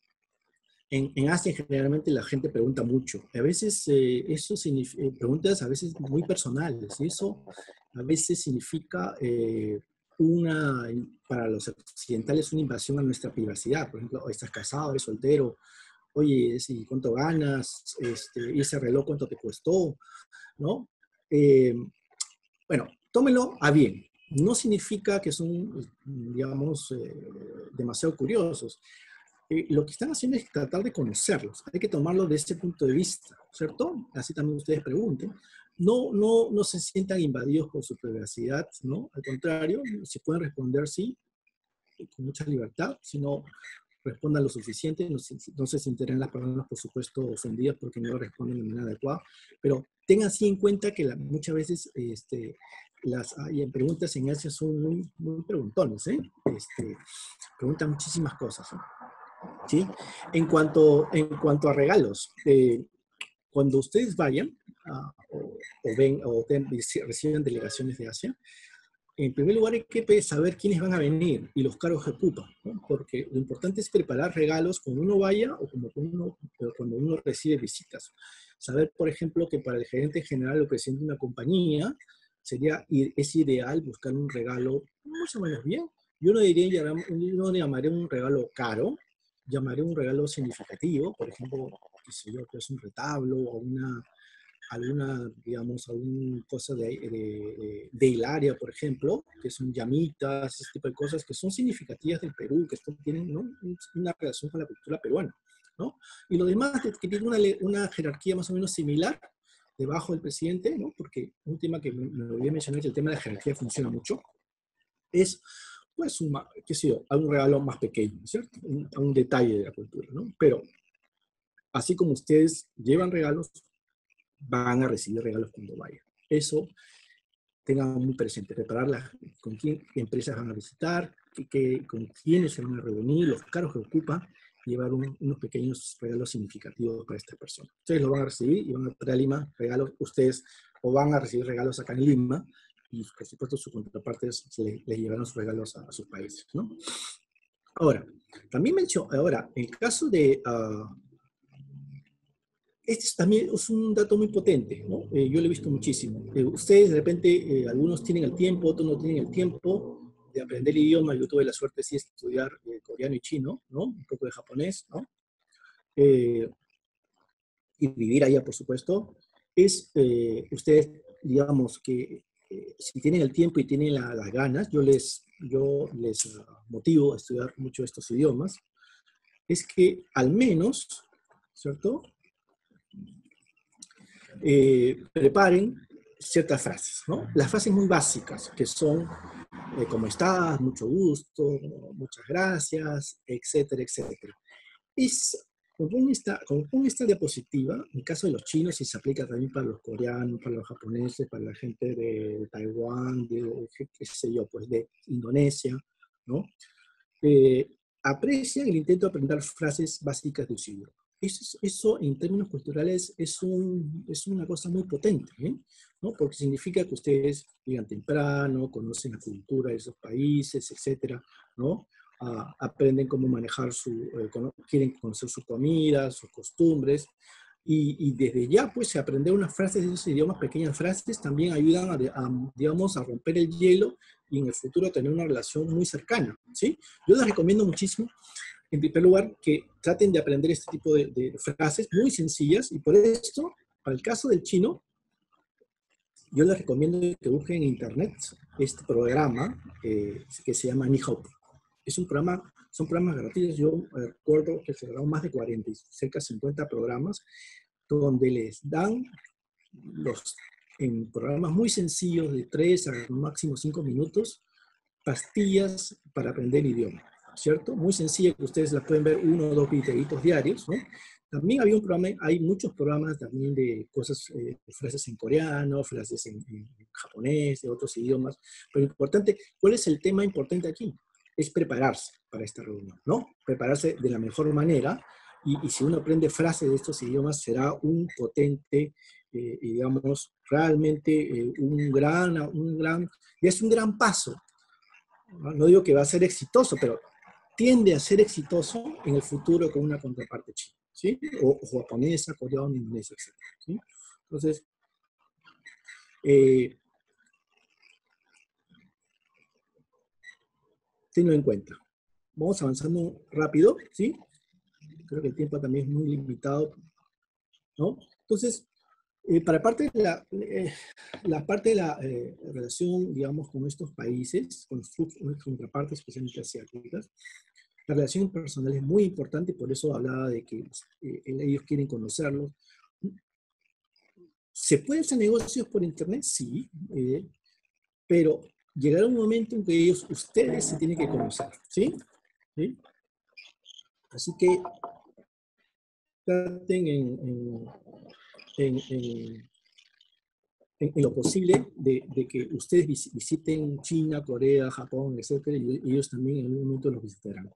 [SPEAKER 1] en, en Asia generalmente la gente pregunta mucho. A veces eh, eso significa, eh, preguntas a veces muy personales, y eso a veces significa eh, una, para los occidentales, una invasión a nuestra privacidad. Por ejemplo, ¿estás casado, eres soltero? Oye, ¿sí, cuánto ganas? Este, ¿y ese reloj cuánto te costó? ¿No? Eh, bueno, tómelo a bien. No significa que son, digamos, eh, demasiado curiosos. Eh, lo que están haciendo es tratar de conocerlos. Hay que tomarlo de ese punto de vista, ¿cierto? Así también ustedes pregunten. No, no, no se sientan invadidos por su privacidad, ¿no? Al contrario, se pueden responder sí, con mucha libertad, sino respondan lo suficiente, no se, no se sentirán las personas, por supuesto, ofendidas porque no responden de manera adecuada, pero tengan así en cuenta que la, muchas veces este, las hay preguntas en Asia son muy, muy preguntones, ¿eh? Este, preguntan muchísimas cosas, ¿eh? ¿Sí? En cuanto, en cuanto a regalos, eh, cuando ustedes vayan uh, o, o, ven o ten, reciben delegaciones de Asia, en primer lugar hay que saber quiénes van a venir y los cargos que ocupan, ¿no? Porque lo importante es preparar regalos cuando uno vaya o como uno, cuando uno recibe visitas. Saber, por ejemplo, que para el gerente general o presidente de una compañía sería, es ideal buscar un regalo más o menos bien. Yo no diría, yo no llamaría un regalo caro, llamaré un regalo significativo, por ejemplo, qué sé yo, que es un retablo o una, alguna, digamos, alguna cosa de, de, de Hilaria, por ejemplo, que son llamitas, ese tipo de cosas que son significativas del Perú, que esto tienen, ¿no?, una relación con la cultura peruana, ¿no? Y lo demás, que tiene una, una jerarquía más o menos similar, debajo del presidente, ¿no? Porque un tema que me, me olvidé mencionar, que el tema de la jerarquía funciona mucho, es, pues, un, qué sé yo, un regalo más pequeño, ¿cierto? Un, un detalle de la cultura, ¿no? Pero, así como ustedes llevan regalos, van a recibir regalos cuando vayan. Eso tengan muy presente, prepararlas, con qué empresas van a visitar, qué, qué, con quiénes se van a reunir, los cargos que ocupan, llevar un, unos pequeños regalos significativos para esta persona. Ustedes lo van a recibir y van a traer a Lima regalos, ustedes o van a recibir regalos acá en Lima y por supuesto sus contrapartes les, les llevarán sus regalos a, a sus países, ¿no? Ahora, también menciono, ahora, en el caso de... Uh, este también es un dato muy potente, ¿no? Eh, yo lo he visto muchísimo. Eh, ustedes de repente, eh, algunos tienen el tiempo, otros no tienen el tiempo de aprender el idioma. Yo tuve la suerte sí de estudiar eh, coreano y chino, ¿no? Un poco de japonés, ¿no? Eh, y vivir allá, por supuesto. Es, eh, ustedes, digamos, que eh, si tienen el tiempo y tienen la, las ganas, yo les yo les uh, motivo a estudiar mucho estos idiomas, es que al menos, ¿cierto?, eh, preparen ciertas frases, ¿no? Las frases muy básicas, que son eh, ¿cómo estás?, mucho gusto, muchas gracias, etcétera, etcétera. Es, como pone esta, como pone esta diapositiva, en el caso de los chinos, y se aplica también para los coreanos, para los japoneses, para la gente de Taiwán, de, qué sé yo, pues de Indonesia, ¿no? Eh, aprecian el intento de aprender frases básicas de su idioma. Eso, eso en términos culturales es, un, es una cosa muy potente, ¿eh? ¿No? Porque significa que ustedes llegan temprano, conocen la cultura de esos países, etcétera, ¿no? Uh, aprenden cómo manejar su, eh, con, quieren conocer su comida, sus costumbres, y, y desde ya, pues, aprender unas frases de esos idiomas, pequeñas frases, también ayudan a, a, digamos, a romper el hielo y en el futuro tener una relación muy cercana, ¿sí? Yo les recomiendo muchísimo, en primer lugar, que traten de aprender este tipo de, de frases muy sencillas, y por esto, para el caso del chino, yo les recomiendo que busquen en internet este programa eh, que se llama Ni Hao. Es un programa, son programas gratuitos. Yo eh, recuerdo que se grabaron más de cuarenta, cerca de cincuenta programas, donde les dan los, en programas muy sencillos, de tres a máximo cinco minutos, pastillas para aprender idioma, ¿cierto? Muy sencilla, que ustedes las pueden ver uno o dos videitos diarios, ¿no? También había un programa, hay muchos programas también de cosas, eh, frases en coreano, frases en, en japonés, de otros idiomas, pero importante, ¿cuál es el tema importante aquí? Es prepararse para esta reunión, ¿no? Prepararse de la mejor manera, y, y si uno aprende frases de estos idiomas, será un potente, eh, digamos, realmente eh, un gran, un gran, y es un gran paso. No, no digo que va a ser exitoso, pero tiende a ser exitoso en el futuro con una contraparte china, ¿sí? O, o japonesa, coreana, indonesia, etcétera, ¿sí? Entonces, eh, tenlo en cuenta. Vamos avanzando rápido, ¿sí? Creo que el tiempo también es muy limitado, ¿no? Entonces, eh, para parte de la, eh, la parte de la eh, relación, digamos, con estos países, con sus contrapartes, especialmente asiáticas, la relación personal es muy importante, por eso hablaba de que eh, ellos quieren conocerlos. ¿Se pueden hacer negocios por internet? Sí, eh, pero llegará un momento en que ellos, ustedes se tienen que conocer, ¿sí? ¿Sí? Así que traten en, en, en, en, en lo posible de, de que ustedes visiten China, Corea, Japón, etcétera, y ellos también en algún momento los visitarán.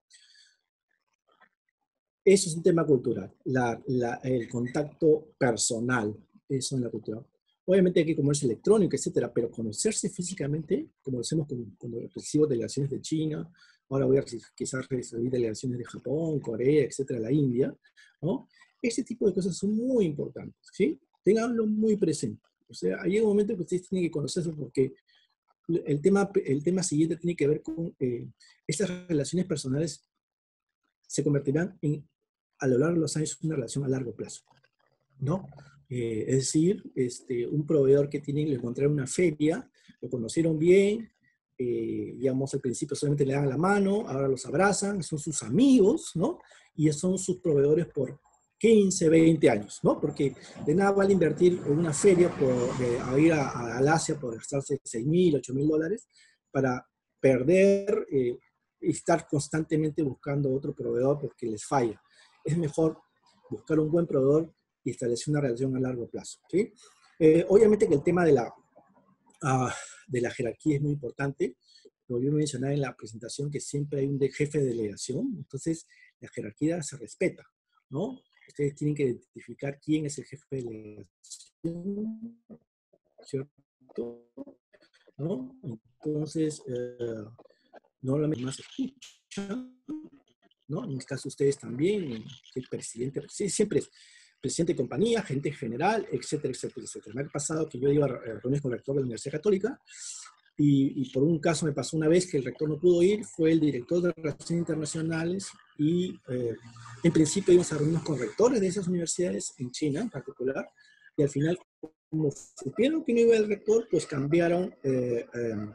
[SPEAKER 1] Eso es un tema cultural, la, la, el contacto personal, eso en la cultura. Obviamente hay que comercio electrónico, etcétera, pero conocerse físicamente, como lo hacemos cuando recibo delegaciones de China, ahora voy a quizás recibir delegaciones de Japón, Corea, etcétera, la India, ¿no? Ese tipo de cosas son muy importantes, ¿sí? Ténganlo muy presente. O sea, hay un momento que ustedes tienen que conocerse, porque el tema, el tema siguiente tiene que ver con eh, estas relaciones personales se convertirán en, a lo largo de los años, una relación a largo plazo, ¿no? Eh, es decir, este, un proveedor que tienen, le encontraron una feria, lo conocieron bien, eh, digamos, al principio solamente le dan la mano, ahora los abrazan, son sus amigos, ¿no? Y son sus proveedores por quince, veinte años, ¿no? Porque de nada vale invertir en una feria, por, de, a ir a, a, al Asia por gastarse seis mil, ocho mil dólares, para perder eh, y estar constantemente buscando otro proveedor porque les falla. Es mejor buscar un buen proveedor y establecer una relación a largo plazo, ¿sí? Eh, obviamente que el tema de la, uh, de la jerarquía es muy importante. Como yo mencionaba en la presentación, que siempre hay un de jefe de delegación, entonces la jerarquía se respeta, ¿no? Ustedes tienen que identificar quién es el jefe de delegación, ¿cierto? ¿No? Entonces, eh, normalmente más escuchan, ¿no? En este caso ustedes también, el presidente, sí, siempre es presidente de compañía, gerente general, etcétera, etcétera, etcétera. Me ha pasado que yo iba a reuniones con el rector de la Universidad Católica y, y por un caso me pasó una vez que el rector no pudo ir, fue el director de Relaciones Internacionales y eh, en principio íbamos a reunirnos con rectores de esas universidades en China en particular, y al final, como supieron que no iba el rector, pues cambiaron eh, eh,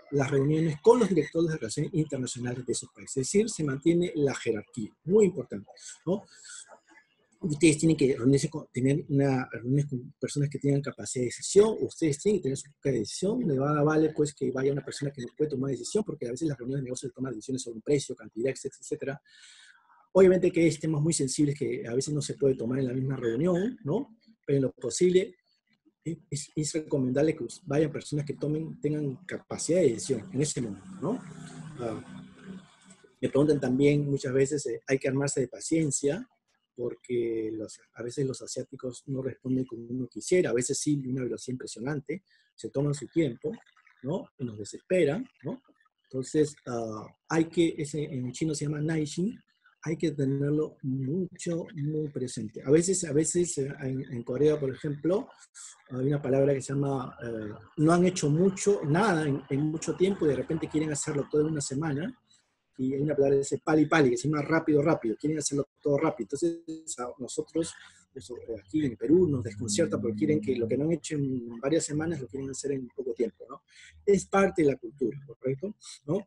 [SPEAKER 1] las reuniones con los directores de relaciones internacionales de esos países. Es decir, se mantiene la jerarquía, muy importante, ¿no? Ustedes tienen que reunirse con, tener una reuniones con personas que tengan capacidad de decisión, ustedes tienen que tener su propia decisión, de nada vale pues que vaya una persona que no puede tomar decisión, porque a veces las reuniones de negocio toman decisiones sobre un precio, cantidad, etcétera, etcétera. Obviamente que hay temas muy sensibles que a veces no se puede tomar en la misma reunión, ¿no? Pero en lo posible es, es recomendable que vayan personas que tomen, tengan capacidad de decisión en ese momento, ¿no? Uh, me preguntan también muchas veces, eh, hay que armarse de paciencia, porque los, a veces los asiáticos no responden como uno quisiera, a veces sí, una velocidad impresionante, se toman su tiempo, ¿no? Y nos desesperan, ¿no? Entonces, uh, hay que, ese en chino se llama naixin, hay que tenerlo mucho, muy presente. A veces, a veces en, en Corea, por ejemplo, hay una palabra que se llama, eh, no han hecho mucho, nada en, en mucho tiempo y de repente quieren hacerlo todo en una semana. Y hay una palabra que dice pali pali, que se llama rápido, rápido, quieren hacerlo todo rápido. Entonces, a nosotros, eso, aquí en Perú, nos desconcierta porque quieren que lo que no han hecho en varias semanas lo quieren hacer en poco tiempo, ¿no? Es parte de la cultura, ¿correcto? ¿No?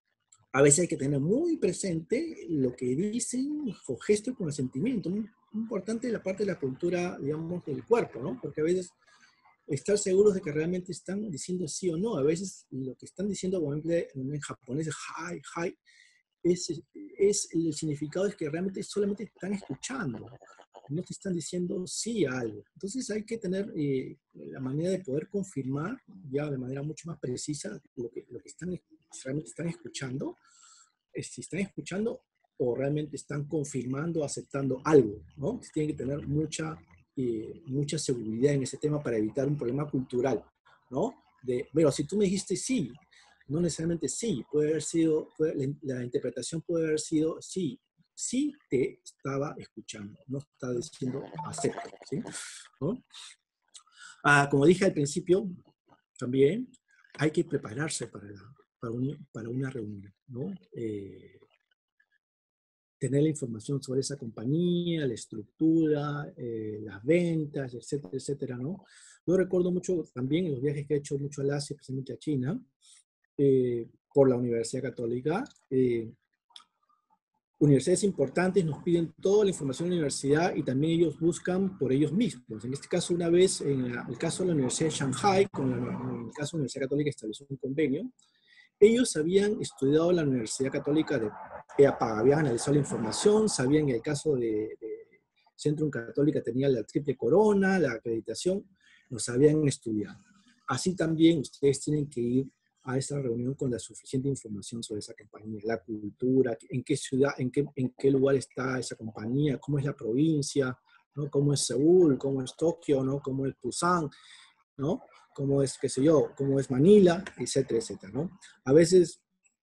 [SPEAKER 1] A veces hay que tener muy presente lo que dicen con gesto y con el sentimiento. Muy importante la parte de la cultura, digamos, del cuerpo, ¿no? Porque a veces estar seguros de que realmente están diciendo sí o no. A veces lo que están diciendo, por ejemplo, en japonés es hi, hi, es, es, el significado es que realmente solamente están escuchando, no te están diciendo sí a algo. Entonces hay que tener eh, la manera de poder confirmar ya de manera mucho más precisa lo que, lo que están, realmente están escuchando, eh, si están escuchando o realmente están confirmando, aceptando algo, ¿no? Tienen que tener mucha, eh, mucha seguridad en ese tema para evitar un problema cultural, ¿no? De, bueno, si tú me dijiste sí, no necesariamente sí, puede haber sido, puede, la, la interpretación puede haber sido sí, sí te estaba escuchando, no está diciendo acepto, ¿sí? ¿No? Ah, como dije al principio, también hay que prepararse para, la, para, un, para una reunión, ¿no? Eh, tener la información sobre esa compañía, la estructura, eh, las ventas, etcétera, etcétera, ¿no? Yo recuerdo mucho también en los viajes que he hecho mucho al Asia, especialmente a China, eh, por la Universidad Católica. Eh, universidades importantes nos piden toda la información de la universidad y también ellos buscan por ellos mismos. En este caso, una vez, en el caso de la Universidad de Shanghai, con la, en el caso de la Universidad Católica estableció un convenio, ellos habían estudiado en la Universidad Católica, de, habían analizado la información, sabían que en el caso de, de Centrum Católica tenía la triple corona, la acreditación, los habían estudiado. Así también ustedes tienen que ir a esa reunión con la suficiente información sobre esa compañía, la cultura, en qué ciudad, en qué, en qué lugar está esa compañía, cómo es la provincia, ¿no? Cómo es Seúl, cómo es Tokio, ¿no? Cómo es Busan, ¿no? Cómo es, qué sé yo, cómo es Manila, etcétera, etcétera, ¿no? A veces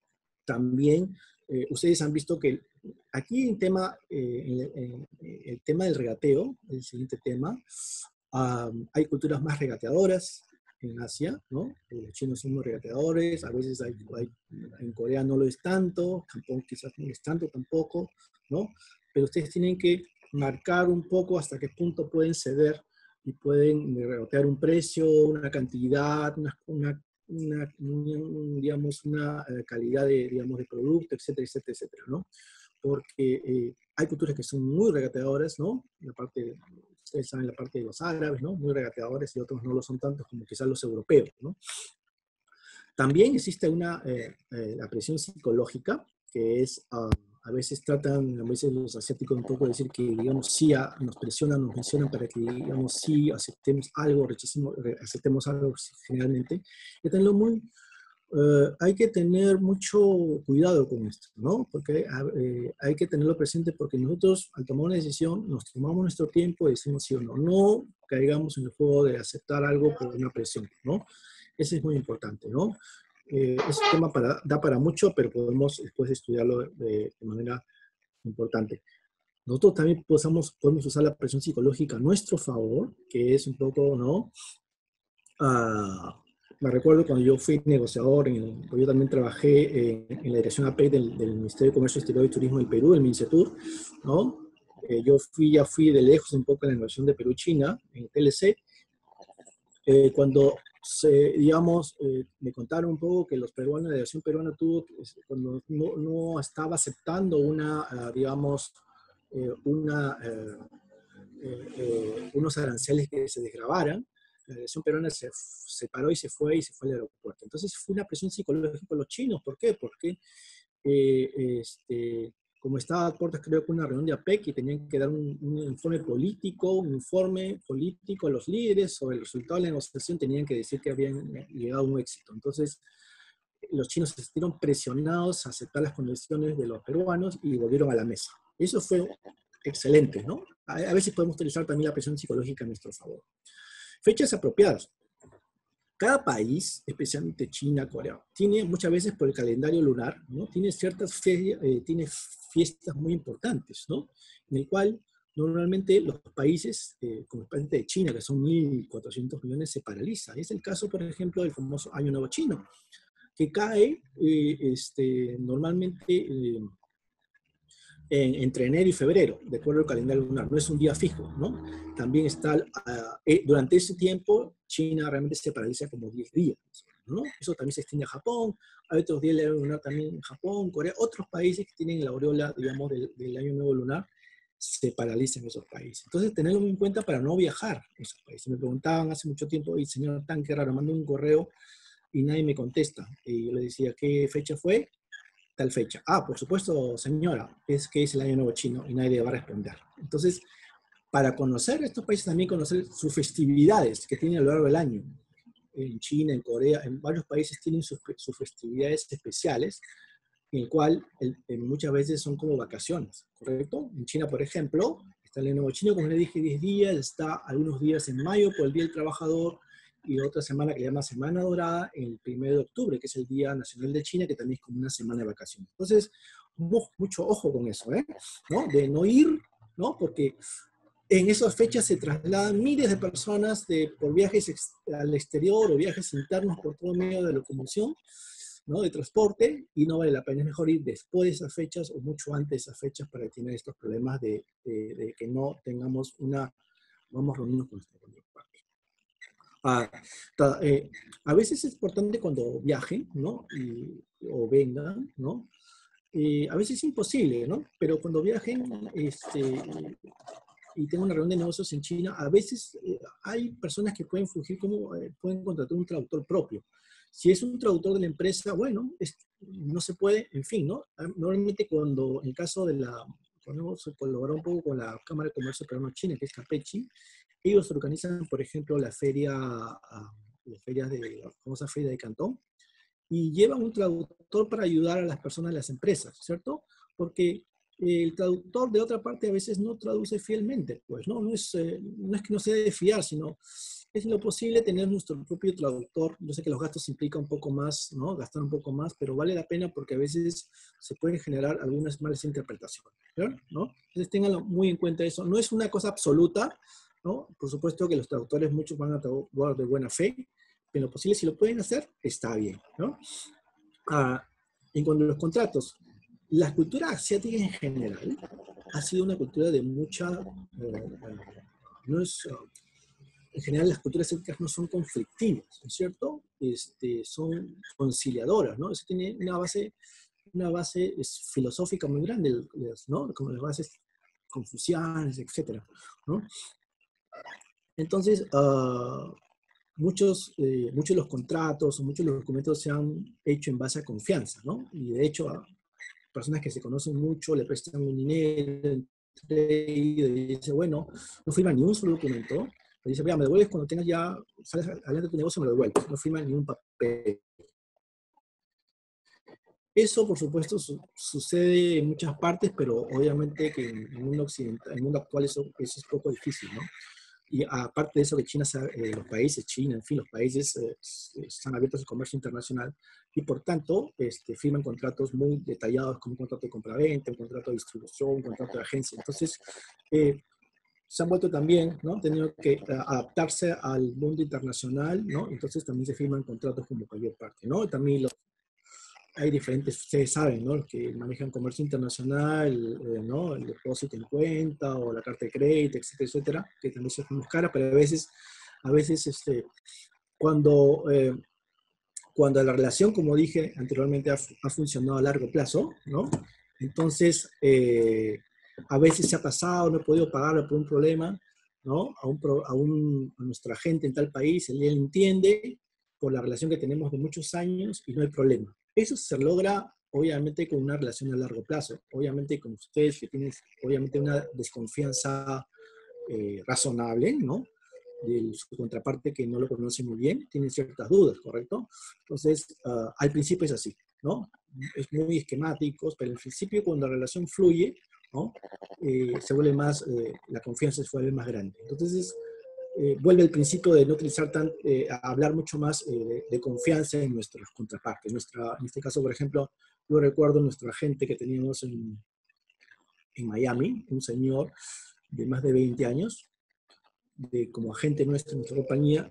[SPEAKER 1] también eh, ustedes han visto que aquí en tema, eh, en, en, en el tema del regateo, el siguiente tema, um, hay culturas más regateadoras en Asia, ¿no? Los chinos son muy regateadores, a veces hay, hay, en Corea no lo es tanto, Japón quizás no es tanto tampoco, ¿no? Pero ustedes tienen que marcar un poco hasta qué punto pueden ceder y pueden regatear un precio, una cantidad, una, una, una, una digamos, una calidad de, digamos, de producto, etcétera, etcétera, etcétera, ¿no? Porque eh, hay culturas que son muy regateadoras, ¿no? La parte, ustedes saben la parte de los árabes, ¿no? Muy regateadores y otros no lo son tantos como quizás los europeos, ¿no? También existe una, eh, eh, la presión psicológica, que es, uh, a veces tratan, a veces los asiáticos un poco de decir que, digamos, sí, a, nos presionan, nos mencionan para que, digamos, sí aceptemos algo, rechacemos, aceptemos algo generalmente. Y tenerlo muy, uh, hay que tener mucho cuidado con esto, ¿no? Porque eh, hay que tenerlo presente porque nosotros, al tomar una decisión, nos tomamos nuestro tiempo y decimos sí o no. No caigamos en el juego de aceptar algo por una presión, ¿no? Ese es muy importante, ¿no? Eh, ese tema para, da para mucho, pero podemos después estudiarlo de, de manera importante. Nosotros también podemos, podemos usar la presión psicológica a nuestro favor, que es un poco, ¿no? Uh, me recuerdo cuando yo fui negociador, en, yo también trabajé en, en la dirección A P E C del, del Ministerio de Comercio Exterior y Turismo del Perú, el MINCETUR, ¿no? Eh, yo fui, ya fui de lejos un poco en la negociación de Perú-China, en T L C, eh, cuando se, digamos, eh, me contaron un poco que los peruanos, la delegación peruana tuvo, cuando no, no estaba aceptando una, uh, digamos, eh, una, eh, eh, eh, unos aranceles que se desgravaran, la delegación peruana se, se paró y se fue y se fue al aeropuerto. Entonces fue una presión psicológica con los chinos. ¿Por qué? Porque eh, este, como estaba a puertas, creo que una reunión de APEC y tenían que dar un, un informe político, un informe político a los líderes sobre el resultado de la negociación, tenían que decir que habían llegado a un éxito. Entonces, los chinos se sintieron presionados a aceptar las condiciones de los peruanos y volvieron a la mesa. Eso fue excelente, ¿no? A, a veces podemos utilizar también la presión psicológica a nuestro favor. Fechas apropiadas. Cada país, especialmente China, Corea, tiene muchas veces por el calendario lunar, ¿no? Tiene ciertas ferias, eh, tiene fiestas muy importantes, ¿no? En el cual normalmente los países, eh, como el país de China, que son mil cuatrocientos millones, se paralizan. Es el caso, por ejemplo, del famoso Año Nuevo Chino, que cae eh, este, normalmente eh, en, entre enero y febrero, de acuerdo al calendario lunar, no es un día fijo, ¿no? También está, uh, eh, durante ese tiempo, China realmente se paraliza como diez días, ¿no? Eso también se extiende a Japón, hay otros días del año lunar también en Japón, Corea, otros países que tienen la aureola, digamos, del, del año nuevo lunar, se paralizan en esos países. Entonces, tenerlo en cuenta para no viajar a esos países. Me preguntaban hace mucho tiempo, y señor Tan, qué raro, mandé un correo y nadie me contesta. Y yo le decía, ¿qué fecha fue? Tal fecha. Ah, por supuesto, señora, es que es el Año Nuevo Chino y nadie va a responder. Entonces, para conocer estos países, también conocer sus festividades que tienen a lo largo del año. En China, en Corea, en varios países tienen sus, sus festividades especiales, en el cual el, en muchas veces son como vacaciones, ¿correcto? En China, por ejemplo, está el Año Nuevo Chino, como les dije, diez días, está algunos días en mayo por el Día del Trabajador, y otra semana que se llama Semana Dorada, el primero de octubre, que es el Día Nacional de China, que también es como una semana de vacaciones. Entonces, mucho ojo con eso, ¿eh? ¿No? De no ir, ¿no? Porque en esas fechas se trasladan miles de personas de, por viajes ex, al exterior o viajes internos por todo medio de locomoción, ¿no? De transporte, y no vale la pena. Es mejor ir después de esas fechas o mucho antes de esas fechas para tener estos problemas de, de, de que no tengamos una, vamos a reunirnos con nuestra contraparte. Ah, eh, a veces es importante cuando viajen, ¿no? Y, o vengan, ¿no? Eh, a veces es imposible, ¿no? Pero cuando viajen este, y tengan una reunión de negocios en China, a veces eh, hay personas que pueden fungir como, eh, pueden contratar un traductor propio. Si es un traductor de la empresa, bueno, es, no se puede, en fin, ¿no? Normalmente cuando, en el caso de la, cuando se colaboró un poco con la Cámara de Comercio Peruano-China, que es CAPECHI, ellos organizan, por ejemplo, la feria, las ferias de la famosa feria de Cantón, y llevan un traductor para ayudar a las personas de las empresas, ¿cierto? Porque el traductor de otra parte a veces no traduce fielmente, pues no, no es, eh, no es que no se debe fiar, sino es lo posible tener nuestro propio traductor. Yo sé que los gastos implican un poco más, ¿no? Gastar un poco más, pero vale la pena porque a veces se pueden generar algunas malas interpretaciones, ¿no? Entonces ténganlo muy en cuenta eso. No es una cosa absoluta, ¿no? Por supuesto que los traductores muchos van a traducir de buena fe, pero lo posible, si lo pueden hacer, está bien, ¿no? Ah, en cuanto a los contratos, la cultura asiática en general ha sido una cultura de mucha, eh, no es, uh, en general las culturas asiáticas no son conflictivas, ¿no es cierto? Este, son conciliadoras, ¿no? Eso tiene una base, una base es, filosófica muy grande, ¿no? Como las bases confucianas, etcétera, ¿no? Entonces, uh, muchos, eh, muchos de los contratos o muchos de los documentos se han hecho en base a confianza, ¿no? Y de hecho, a personas que se conocen mucho le prestan un dinero, entre ellos, y dice, bueno, no firma ni un solo documento. Le dice, vea, me devuelves cuando tengas ya, sales adelante de tu negocio, me lo devuelves. No firma ni un papel. Eso, por supuesto, su sucede en muchas partes, pero obviamente que en el mundo occidental, en el mundo actual eso, eso es poco difícil, ¿no? Y aparte de eso, que China, eh, los países, China, en fin, los países eh, están abiertos al comercio internacional y por tanto este, firman contratos muy detallados como un contrato de compraventa, un contrato de distribución, un contrato de agencia. Entonces, eh, se han vuelto también, ¿no? Han tenido que uh, adaptarse al mundo internacional, ¿no? Entonces también se firman contratos como cualquier parte, ¿no? Y también los hay diferentes, ustedes saben, ¿no? Los que manejan comercio internacional, eh, ¿no? El depósito en cuenta o la carta de crédito, etcétera, etcétera, que también se hacen cara, pero a veces, a veces este, cuando, eh, cuando la relación, como dije anteriormente, ha, ha funcionado a largo plazo, ¿no? Entonces, eh, a veces se ha pasado, no he podido pagarlo por un problema, ¿no? A, un, a, un, a nuestra gente en tal país, él entiende por la relación que tenemos de muchos años y no hay problema. Eso se logra, obviamente, con una relación a largo plazo. Obviamente, con ustedes que tienen, obviamente, una desconfianza eh, razonable, ¿no? De su contraparte que no lo conoce muy bien, tiene ciertas dudas, ¿correcto? Entonces, uh, al principio es así, ¿no? Es muy esquemático, pero al principio cuando la relación fluye, ¿no? Eh, se vuelve más, eh, la confianza se vuelve más grande. Entonces, eh, vuelve el principio de no utilizar tan, eh, a hablar mucho más eh, de, de confianza en nuestras contrapartes. Nuestra, en este caso, por ejemplo, yo recuerdo nuestro agente que teníamos en, en Miami, un señor de más de veinte años, de, como agente nuestro en nuestra compañía,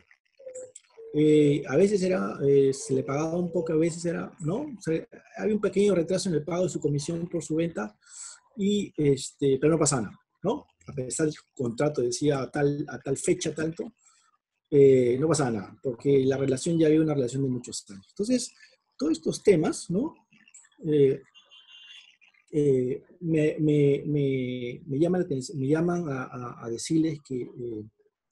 [SPEAKER 1] eh, a veces era, eh, se le pagaba un poco, a veces era, ¿no? O sea, había un pequeño retraso en el pago de su comisión por su venta, y, este, pero no pasaba nada, ¿no? A pesar del contrato decía a tal, a tal fecha, tanto, eh, no pasaba nada, porque la relación ya había una relación de muchos años. Entonces, todos estos temas, ¿no? Eh, eh, me, me, me, me, llaman, me llaman a, a, a decirles que eh,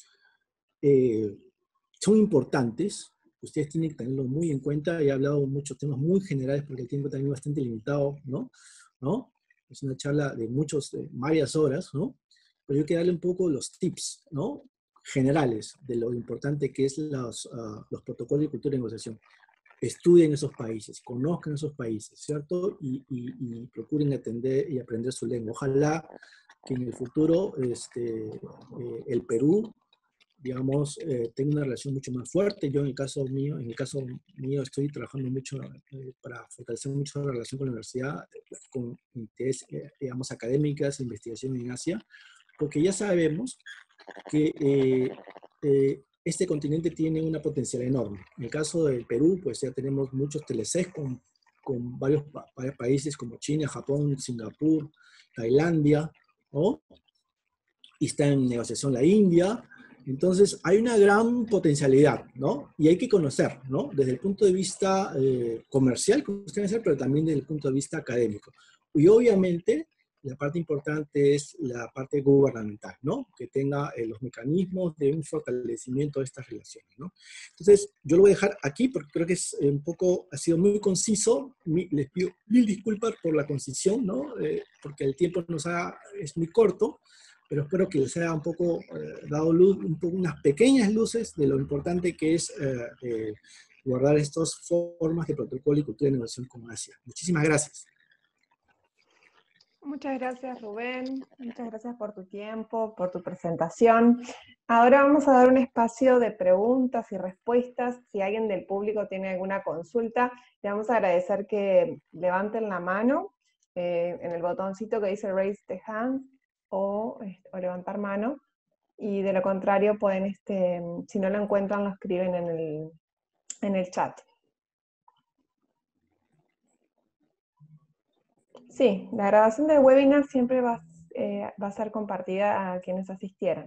[SPEAKER 1] eh, son importantes, ustedes tienen que tenerlo muy en cuenta. He hablado de muchos temas muy generales porque el tiempo también es bastante limitado, ¿no? ¿No? Es una charla de muchos, de varias horas, ¿no? Pero yo quiero darle un poco los tips, ¿no? Generales de lo importante que es los, uh, los protocolos de cultura de negociación. Estudien esos países, conozcan esos países, ¿cierto? Y, y, y procuren atender y aprender su lengua. Ojalá que en el futuro este, eh, el Perú, digamos, eh, tenga una relación mucho más fuerte. Yo en el caso mío, en el caso mío estoy trabajando mucho eh, para fortalecer mucho la relación con la universidad, con interés, eh, digamos, académicas, investigación en Asia, porque ya sabemos que eh, eh, este continente tiene una potencial enorme. En el caso del Perú, pues ya tenemos muchos T L Cs con, con varios pa países como China, Japón, Singapur, Tailandia, ¿no? Y está en negociación la India. Entonces, hay una gran potencialidad, ¿no? Y hay que conocer, ¿no? Desde el punto de vista eh, comercial, como ustedes dicen, pero también desde el punto de vista académico. Y obviamente, la parte importante es la parte gubernamental, ¿no? Que tenga eh, los mecanismos de un fortalecimiento de estas relaciones, ¿no? Entonces, yo lo voy a dejar aquí porque creo que es eh, un poco, ha sido muy conciso. Mi, les pido mil disculpas por la concisión, ¿no? Eh, porque el tiempo nos ha, es muy corto, pero espero que les haya un poco eh, dado luz, un poco, unas pequeñas luces de lo importante que es eh, eh, guardar estas formas de protocolo y cultura de negociación con Asia. Muchísimas gracias.
[SPEAKER 2] Muchas gracias, Rubén. Muchas gracias por tu tiempo, por tu presentación. Ahora vamos a dar un espacio de preguntas y respuestas. Si alguien del público tiene alguna consulta, le vamos a agradecer que levanten la mano eh, en el botoncito que dice Raise the Hand o, o levantar mano. Y de lo contrario, pueden, este, si no lo encuentran, lo escriben en el, en el chat. Sí, la grabación del webinar siempre va, eh, va a ser compartida a quienes asistieran.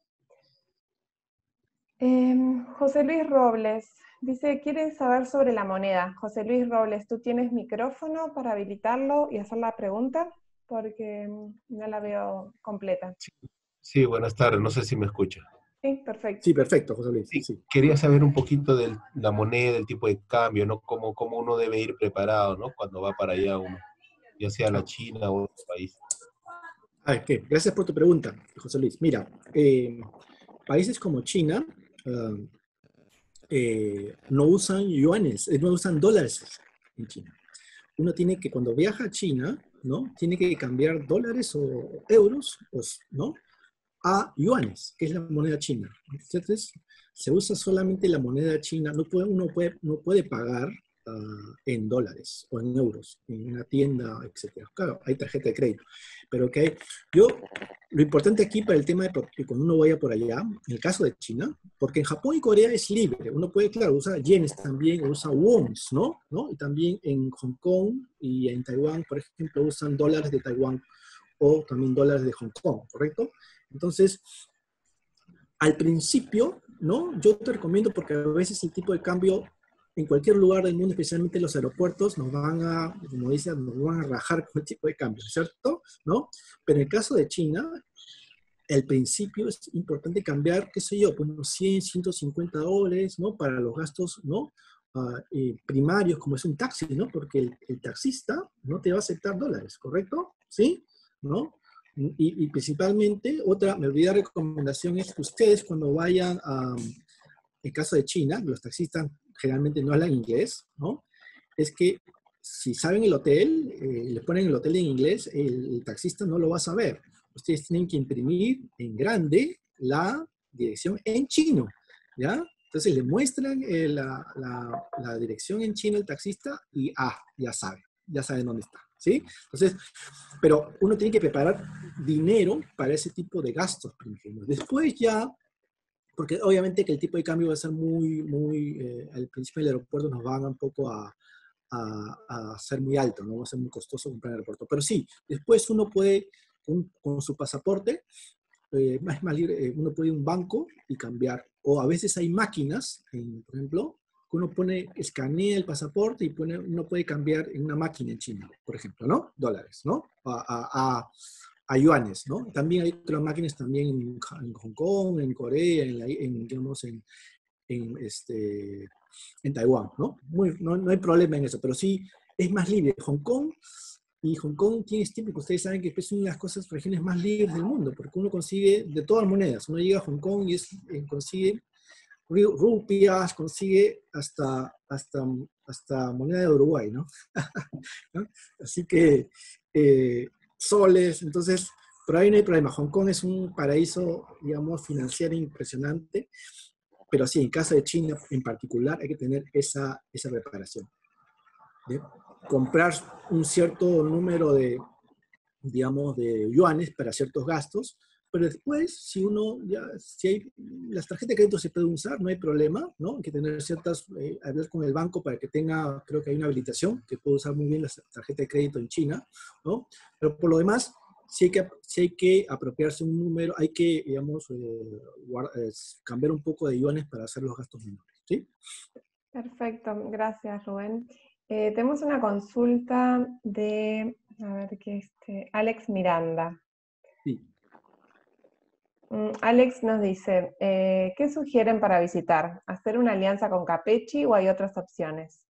[SPEAKER 2] Eh, José Luis Robles dice, quiere saber sobre la moneda. José Luis Robles, ¿tú tienes micrófono para habilitarlo y hacer la pregunta? Porque no la veo completa.
[SPEAKER 3] Sí, sí, buenas tardes, no sé si me escucha.
[SPEAKER 2] Sí, perfecto.
[SPEAKER 1] Sí, perfecto, José Luis.
[SPEAKER 3] Sí,
[SPEAKER 1] Sí.
[SPEAKER 3] quería saber un poquito de la moneda, el tipo de cambio, ¿no? Cómo, cómo uno debe ir preparado, ¿no? Cuando va para allá uno, ya sea la China o otro país.
[SPEAKER 1] Ah, okay. Gracias por tu pregunta, José Luis. Mira, eh, países como China uh, eh, no usan yuanes, eh, no usan dólares en China. Uno tiene que, cuando viaja a China, ¿no? Tiene que cambiar dólares o euros, pues, ¿no? A yuanes, que es la moneda china. Entonces, se usa solamente la moneda china. No puede, uno puede, no puede pagar uh, en dólares o en euros, en una tienda, etcétera. Claro, hay tarjeta de crédito. Pero que okay, yo, lo importante aquí para el tema de que cuando uno vaya por allá, en el caso de China, porque en Japón y Corea es libre. Uno puede, claro, usar yenes también, usa wons, ¿no? ¿no? Y también en Hong Kong y en Taiwán, por ejemplo, usan dólares de Taiwán o también dólares de Hong Kong, ¿correcto? Entonces, al principio, ¿no? Yo te recomiendo porque a veces el tipo de cambio en cualquier lugar del mundo, especialmente en los aeropuertos, nos van a, como dicen, nos van a rajar con el tipo de cambio, ¿cierto? ¿No? Pero en el caso de China, al principio es importante cambiar, qué sé yo, por unos cien, ciento cincuenta dólares, ¿no? Para los gastos, ¿no? Uh, eh, primarios, como es un taxi, ¿no? Porque el, el taxista no te va a aceptar dólares, ¿correcto? ¿Sí? ¿No? Y, y principalmente, otra, me olvidé la recomendación es que ustedes cuando vayan a, en caso de China, los taxistas generalmente no hablan inglés, ¿no? Es que si saben el hotel, eh, les ponen el hotel en inglés, el, el taxista no lo va a saber. Ustedes tienen que imprimir en grande la dirección en chino, ¿ya? Entonces le muestran eh, la, la, la dirección en chino al taxista y, ah, ya sabe, ya sabe dónde está, ¿sí? Entonces, pero uno tiene que preparar dinero para ese tipo de gastos primero. Después ya, porque obviamente que el tipo de cambio va a ser muy, muy, eh, al principio del aeropuerto nos van un poco a, a, a ser muy alto, ¿no? Va a ser muy costoso comprar en el aeropuerto. Pero sí, después uno puede, con, con su pasaporte, eh, más, más libre, eh, uno puede ir a un banco y cambiar. O a veces hay máquinas, en, por ejemplo, que uno pone, escanea el pasaporte y pone, uno puede cambiar en una máquina en China, por ejemplo, ¿no? Dólares, ¿no? A, a, a, a yuanes, ¿no? También hay otras máquinas también en, en Hong Kong, en Corea, en, la, en digamos, en, en, este, en Taiwán, ¿no? Muy, no, no hay problema en eso, pero sí es más libre. Hong Kong, y Hong Kong tiene este tiempo que ustedes saben que es una de las cosas, regiones más libres del mundo, porque uno consigue de todas monedas. Uno llega a Hong Kong y es, eh, consigue rupias, consigue hasta, hasta, hasta moneda de Uruguay, ¿no? ¿no? Así que eh, soles, entonces, pero ahí no hay problema. Hong Kong es un paraíso, digamos, financiero impresionante, pero sí, en caso de China en particular hay que tener esa, esa preparación. ¿Sí? Comprar un cierto número de, digamos, de yuanes para ciertos gastos, pero después, si uno, ya, si hay, las tarjetas de crédito se pueden usar, no hay problema, ¿no? Hay que tener ciertas, eh, hablar con el banco para que tenga, creo que hay una habilitación, que puede usar muy bien la tarjeta de crédito en China, ¿no? Pero por lo demás, sí hay que, sí hay que apropiarse un número, hay que, digamos, eh, guarda, eh, cambiar un poco de yuanes para hacer los gastos menores, ¿sí?
[SPEAKER 2] Perfecto, gracias Rubén. Eh, tenemos una consulta de, a ver qué este, Alex Miranda.
[SPEAKER 1] Sí.
[SPEAKER 2] Mm, Alex nos dice, eh, ¿qué sugieren para visitar? ¿Hacer una alianza con Capechi o hay otras opciones?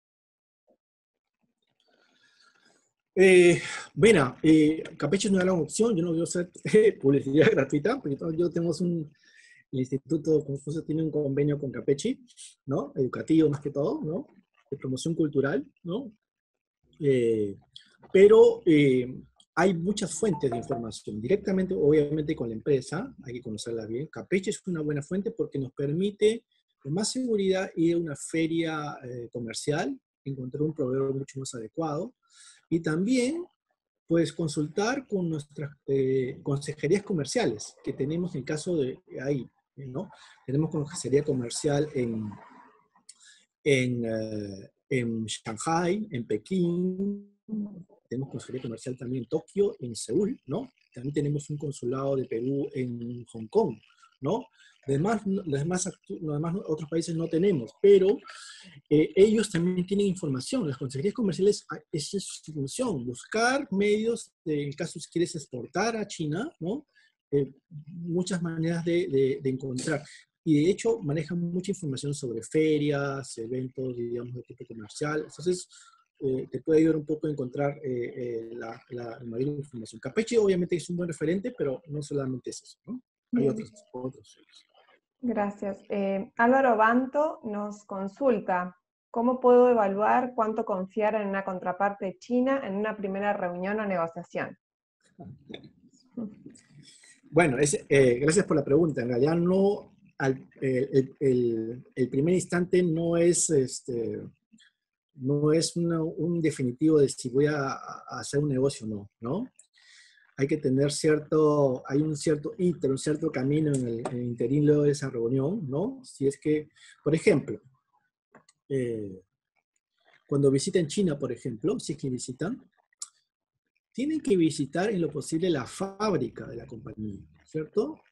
[SPEAKER 1] Eh, bueno, eh, Campeche es una gran opción. Yo no voy a hacer eh, publicidad gratuita, porque yo tenemos un, el Instituto Confucio tiene un convenio con Campeche, ¿no? Educativo más que todo, ¿no? De promoción cultural, ¿no? Eh, pero eh, hay muchas fuentes de información. Directamente, obviamente, con la empresa, hay que conocerla bien. Campeche es una buena fuente porque nos permite con más seguridad ir a una feria eh, comercial, encontrar un proveedor mucho más adecuado. Y también puedes consultar con nuestras eh, consejerías comerciales que tenemos en caso de ahí, ¿no? Tenemos consejería comercial en, en, uh, en Shanghai, en Pekín, tenemos consejería comercial también en Tokio, en Seúl, ¿no? También tenemos un consulado de Perú en Hong Kong, ¿no? Además, los demás, los demás otros países no tenemos, pero eh, ellos también tienen información. Las consejerías comerciales, esa es su función, buscar medios, de, en caso si quieres exportar a China, ¿no? Eh, muchas maneras de, de, de encontrar. Y de hecho manejan mucha información sobre ferias, eventos, digamos, de tipo comercial. Entonces, eh, te puede ayudar un poco a encontrar eh, eh, la, la mayor información. Campeche obviamente es un buen referente, pero no solamente es eso, ¿no? Hay otros, otros.
[SPEAKER 2] Gracias. Eh, Álvaro Banto nos consulta, ¿cómo puedo evaluar cuánto confiar en una contraparte china en una primera reunión o negociación?
[SPEAKER 1] Bueno, es, eh, gracias por la pregunta. En realidad no, al, el, el, el, primer instante no es, este, no es una, un definitivo de si voy a, a hacer un negocio o no, ¿no? Hay que tener cierto, hay un cierto íter, un cierto camino en el, en el interín luego de esa reunión, ¿no? Si es que, por ejemplo, eh, cuando visiten China, por ejemplo, si es que visitan, tienen que visitar en lo posible la fábrica de la compañía, ¿cierto?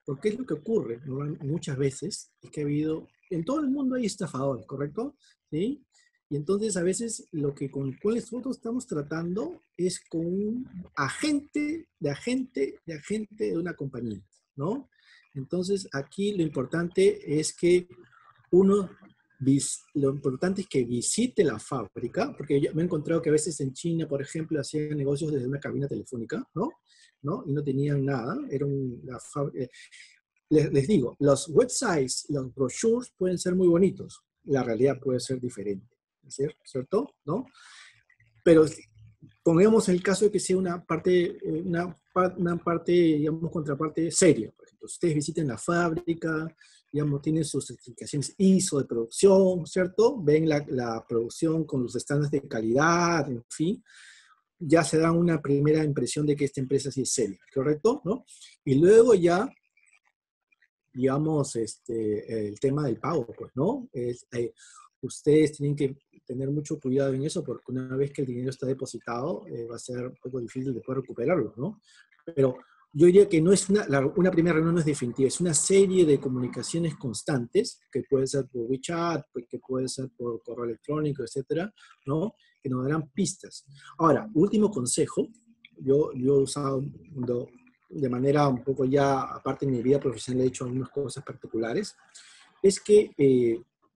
[SPEAKER 1] Porque es lo que ocurre normal- muchas veces, es que ha habido, en todo el mundo hay estafadores, ¿correcto? ¿Sí? Y entonces a veces lo que con cuales nosotros estamos tratando es con un agente de agente de agente de una compañía, ¿no? Entonces aquí lo importante es que uno, vis- lo importante es que visite la fábrica, porque yo me he encontrado que a veces en China, por ejemplo, hacían negocios desde una cabina telefónica, ¿no? ¿No? Y no tenían nada, era un, la fábrica. Les, les digo, los websites, los brochures pueden ser muy bonitos, la realidad puede ser diferente, ¿cierto? ¿Cierto? ¿No? Pero pongamos el caso de que sea una parte, eh, una, pa- una parte, digamos, contraparte seria. Por ejemplo, ustedes visiten la fábrica, digamos, tienen sus certificaciones I S O de producción, ¿cierto? Ven la, la producción con los estándares de calidad, en fin, ya se dan una primera impresión de que esta empresa sí es seria, ¿correcto? ¿No? Y luego ya, digamos, este, el tema del pago, pues, ¿no? Es, eh, ustedes tienen que tener mucho cuidado en eso, porque una vez que el dinero está depositado, eh, va a ser un poco difícil de poder recuperarlo, ¿no? Pero yo diría que no es una, la- una primera reunión no es definitiva, es una serie de comunicaciones constantes, que puede ser por WeChat, pues, que puede ser por correo electrónico, etcétera, ¿no? Que nos darán pistas. Ahora, último consejo, yo, yo he usado do- de manera un poco ya, aparte de mi vida profesional, he hecho algunas cosas particulares, es que eh,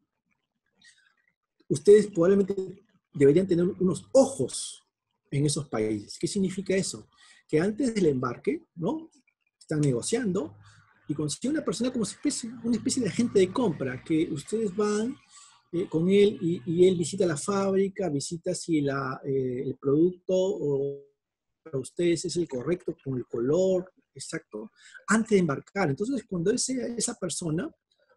[SPEAKER 1] ustedes probablemente deberían tener unos ojos en esos países. ¿Qué significa eso? Que antes del embarque, ¿no? Están negociando y consiguen una persona como especie, una especie de agente de compra, que ustedes van eh, con él y, y él visita la fábrica, visita si la, eh, el producto o para ustedes es el correcto con el color exacto antes de embarcar. Entonces, cuando ese, esa persona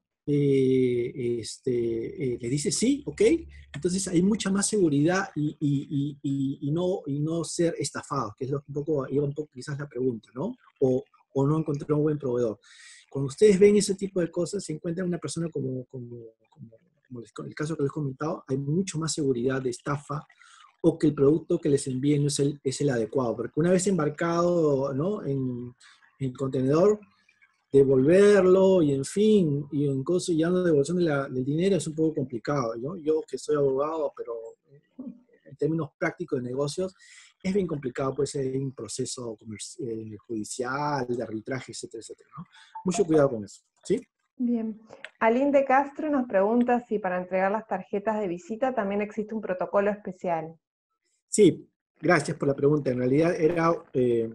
[SPEAKER 1] eh, este, eh, le dice sí, ok, entonces hay mucha más seguridad y, y, y, y, no, y no ser estafados, que es lo que un poco, iba un poco quizás la pregunta, ¿no? O, o no encontrar un buen proveedor. Cuando ustedes ven ese tipo de cosas, se encuentran una persona como, como, como, como les, el caso que les he comentado, hay mucho más seguridad de estafa o que el producto que les envíen no es el, es el adecuado, porque una vez embarcado, ¿no? en, en contenedor, devolverlo y en fin, y en cosas ya la devolución de la, del dinero es un poco complicado, ¿no? Yo que soy abogado, pero en términos prácticos de negocios, es bien complicado, puede ser un proceso eh, judicial, de arbitraje, etcétera, etcétera, ¿no? Mucho cuidado con eso, ¿sí?
[SPEAKER 2] Bien. Aline de Castro nos pregunta si para entregar las tarjetas de visita también existe un protocolo especial.
[SPEAKER 1] Sí, gracias por la pregunta. En realidad era... Eh,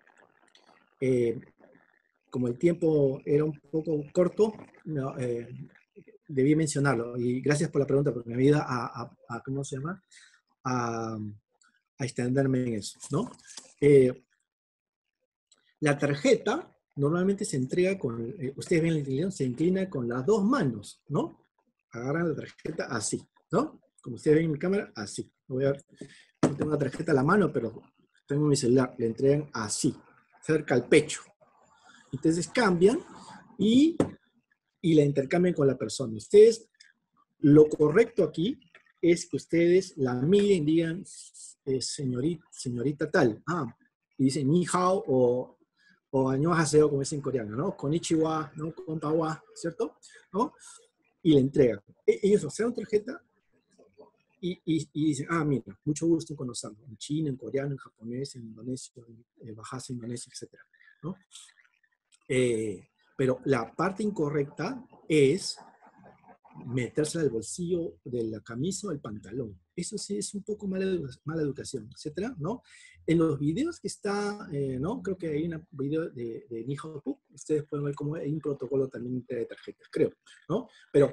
[SPEAKER 1] eh, como el tiempo era un poco corto, no, eh, debí mencionarlo. Y gracias por la pregunta, porque me ayuda a, a, a ¿cómo se llama? A, a extenderme en eso, ¿no? Eh, la tarjeta normalmente se entrega con, eh, ustedes ven la inclinación, se inclina con las dos manos, ¿no? Agarran la tarjeta así, ¿no? Como ustedes ven en mi cámara, así. Voy a, no tengo una tarjeta a la mano, pero tengo mi celular, le entregan así, cerca al pecho. Entonces cambian y, y la intercambian con la persona. Ustedes, lo correcto aquí es que ustedes la miren, digan, eh, señorita, señorita tal, ah, y dicen ni hao o, o annyeonghaseyo, como es en coreano, ¿no? Konnichiwa, ¿no? Konpawa, ¿cierto? ¿No? Y le entregan. E ellos hacen tarjeta y, y, y dicen, ah, mira, mucho gusto en conocerlo, en chino, en coreano, en japonés, en indonesio, en eh, Bahasa Indonesia, etcétera, ¿no? Eh, pero la parte incorrecta es meterse al bolsillo de la camisa o el pantalón. Eso sí es un poco mala, edu mala educación, etcétera, ¿no? En los videos que está, eh, ¿no? Creo que hay un video de, de Nihao Puk, ustedes pueden ver cómo hay un protocolo también de tarjetas, creo, ¿no? Pero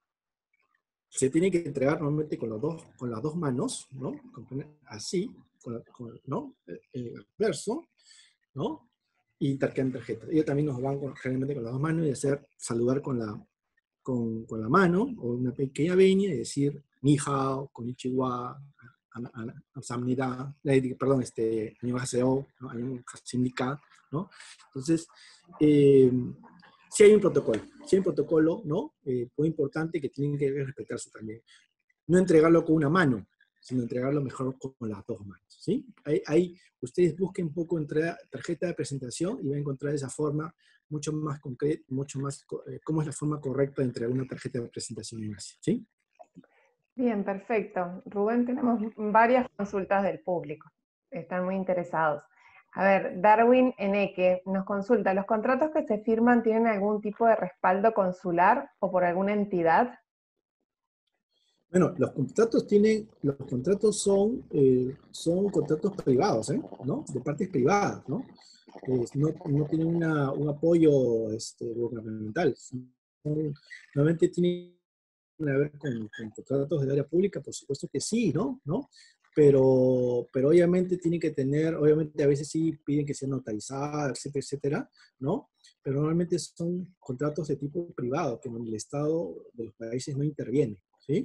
[SPEAKER 1] se tiene que entregar normalmente con, los dos, con las dos manos, ¿no? Así, con, con, ¿no? El verso, ¿no? Y intercambian tarjetas. Ellos también nos van con, generalmente con las dos manos y hacer saludar con la, con, con la mano o una pequeña venia y decir ni hao, konnichiwa, samnida, perdón, este, annyeonghaseyo, ¿no? ¿no? Entonces, eh, sí hay un protocolo, sí hay un protocolo, ¿no? Eh, muy importante que tienen que respetarse también. No entregarlo con una mano, sino entregarlo mejor con las dos manos, ¿sí? Ahí, ahí ustedes busquen un poco entre tarjeta de presentación y van a encontrar esa forma mucho más concreta, mucho más, eh, cómo es la forma correcta de entregar una tarjeta de presentación en Asia, ¿sí?
[SPEAKER 2] Bien, perfecto. Rubén, tenemos varias consultas del público. Están muy interesados. A ver, Darwin Eneque nos consulta, ¿los contratos que se firman tienen algún tipo de respaldo consular o por alguna entidad?
[SPEAKER 1] Bueno, los contratos tienen, los contratos son, eh, son contratos privados, ¿eh? ¿No? De partes privadas, ¿no? Eh, no, no tienen una, un apoyo este, gubernamental. Son, normalmente tienen que ver con, con contratos del área pública, por supuesto que sí, ¿no? ¿No? Pero, pero obviamente tienen que tener, obviamente a veces sí piden que sea notarizada, etcétera, etcétera, ¿no? Pero normalmente son contratos de tipo privado, que en el Estado de los países no interviene, ¿sí?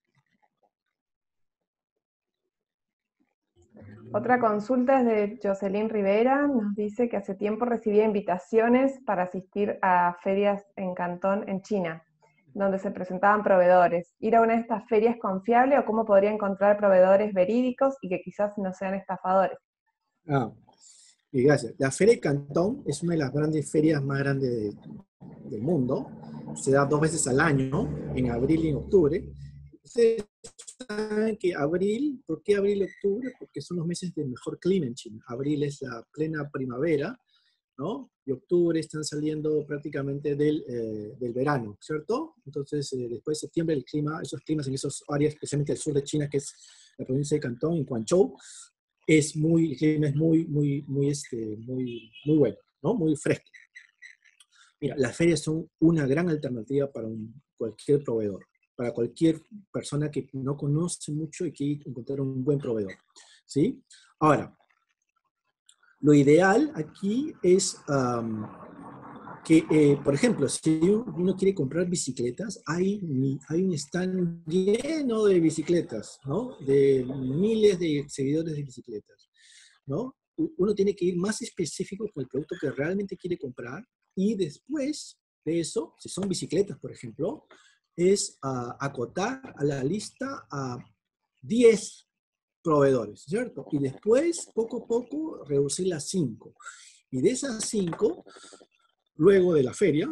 [SPEAKER 2] Otra consulta es de Jocelyn Rivera, nos dice que hace tiempo recibía invitaciones para asistir a ferias en Cantón, en China, donde se presentaban proveedores. ¿Ir a una de estas ferias es confiable o cómo podría encontrar proveedores verídicos y que quizás no sean estafadores?
[SPEAKER 1] Ah, y gracias. La Feria de Cantón es una de las grandes ferias más grandes de, del mundo. Se da dos veces al año, en abril y en octubre. Ustedes saben que abril, ¿por qué abril y octubre? Porque son los meses de mejor clima en China. Abril es la plena primavera, ¿no? Y octubre están saliendo prácticamente del, eh, del verano, ¿cierto? Entonces, eh, después de septiembre, el clima, esos climas en esas áreas, especialmente el sur de China, que es la provincia de Cantón, en Guangzhou, es muy, el clima es muy, muy, muy, este, muy, muy bueno, ¿no? Muy fresco. Mira, las ferias son una gran alternativa para un, cualquier proveedor, para cualquier persona que no conoce mucho y quiere encontrar un buen proveedor, ¿sí? Ahora, lo ideal aquí es um, que, eh, por ejemplo, si uno quiere comprar bicicletas, hay, hay un stand lleno de bicicletas, ¿no? De miles de seguidores de bicicletas, ¿no? Uno tiene que ir más específico con el producto que realmente quiere comprar y después de eso, si son bicicletas, por ejemplo, es uh, acotar a la lista a diez proveedores, ¿cierto? Y después, poco a poco, reducirla a cinco. Y de esas cinco, luego de la feria,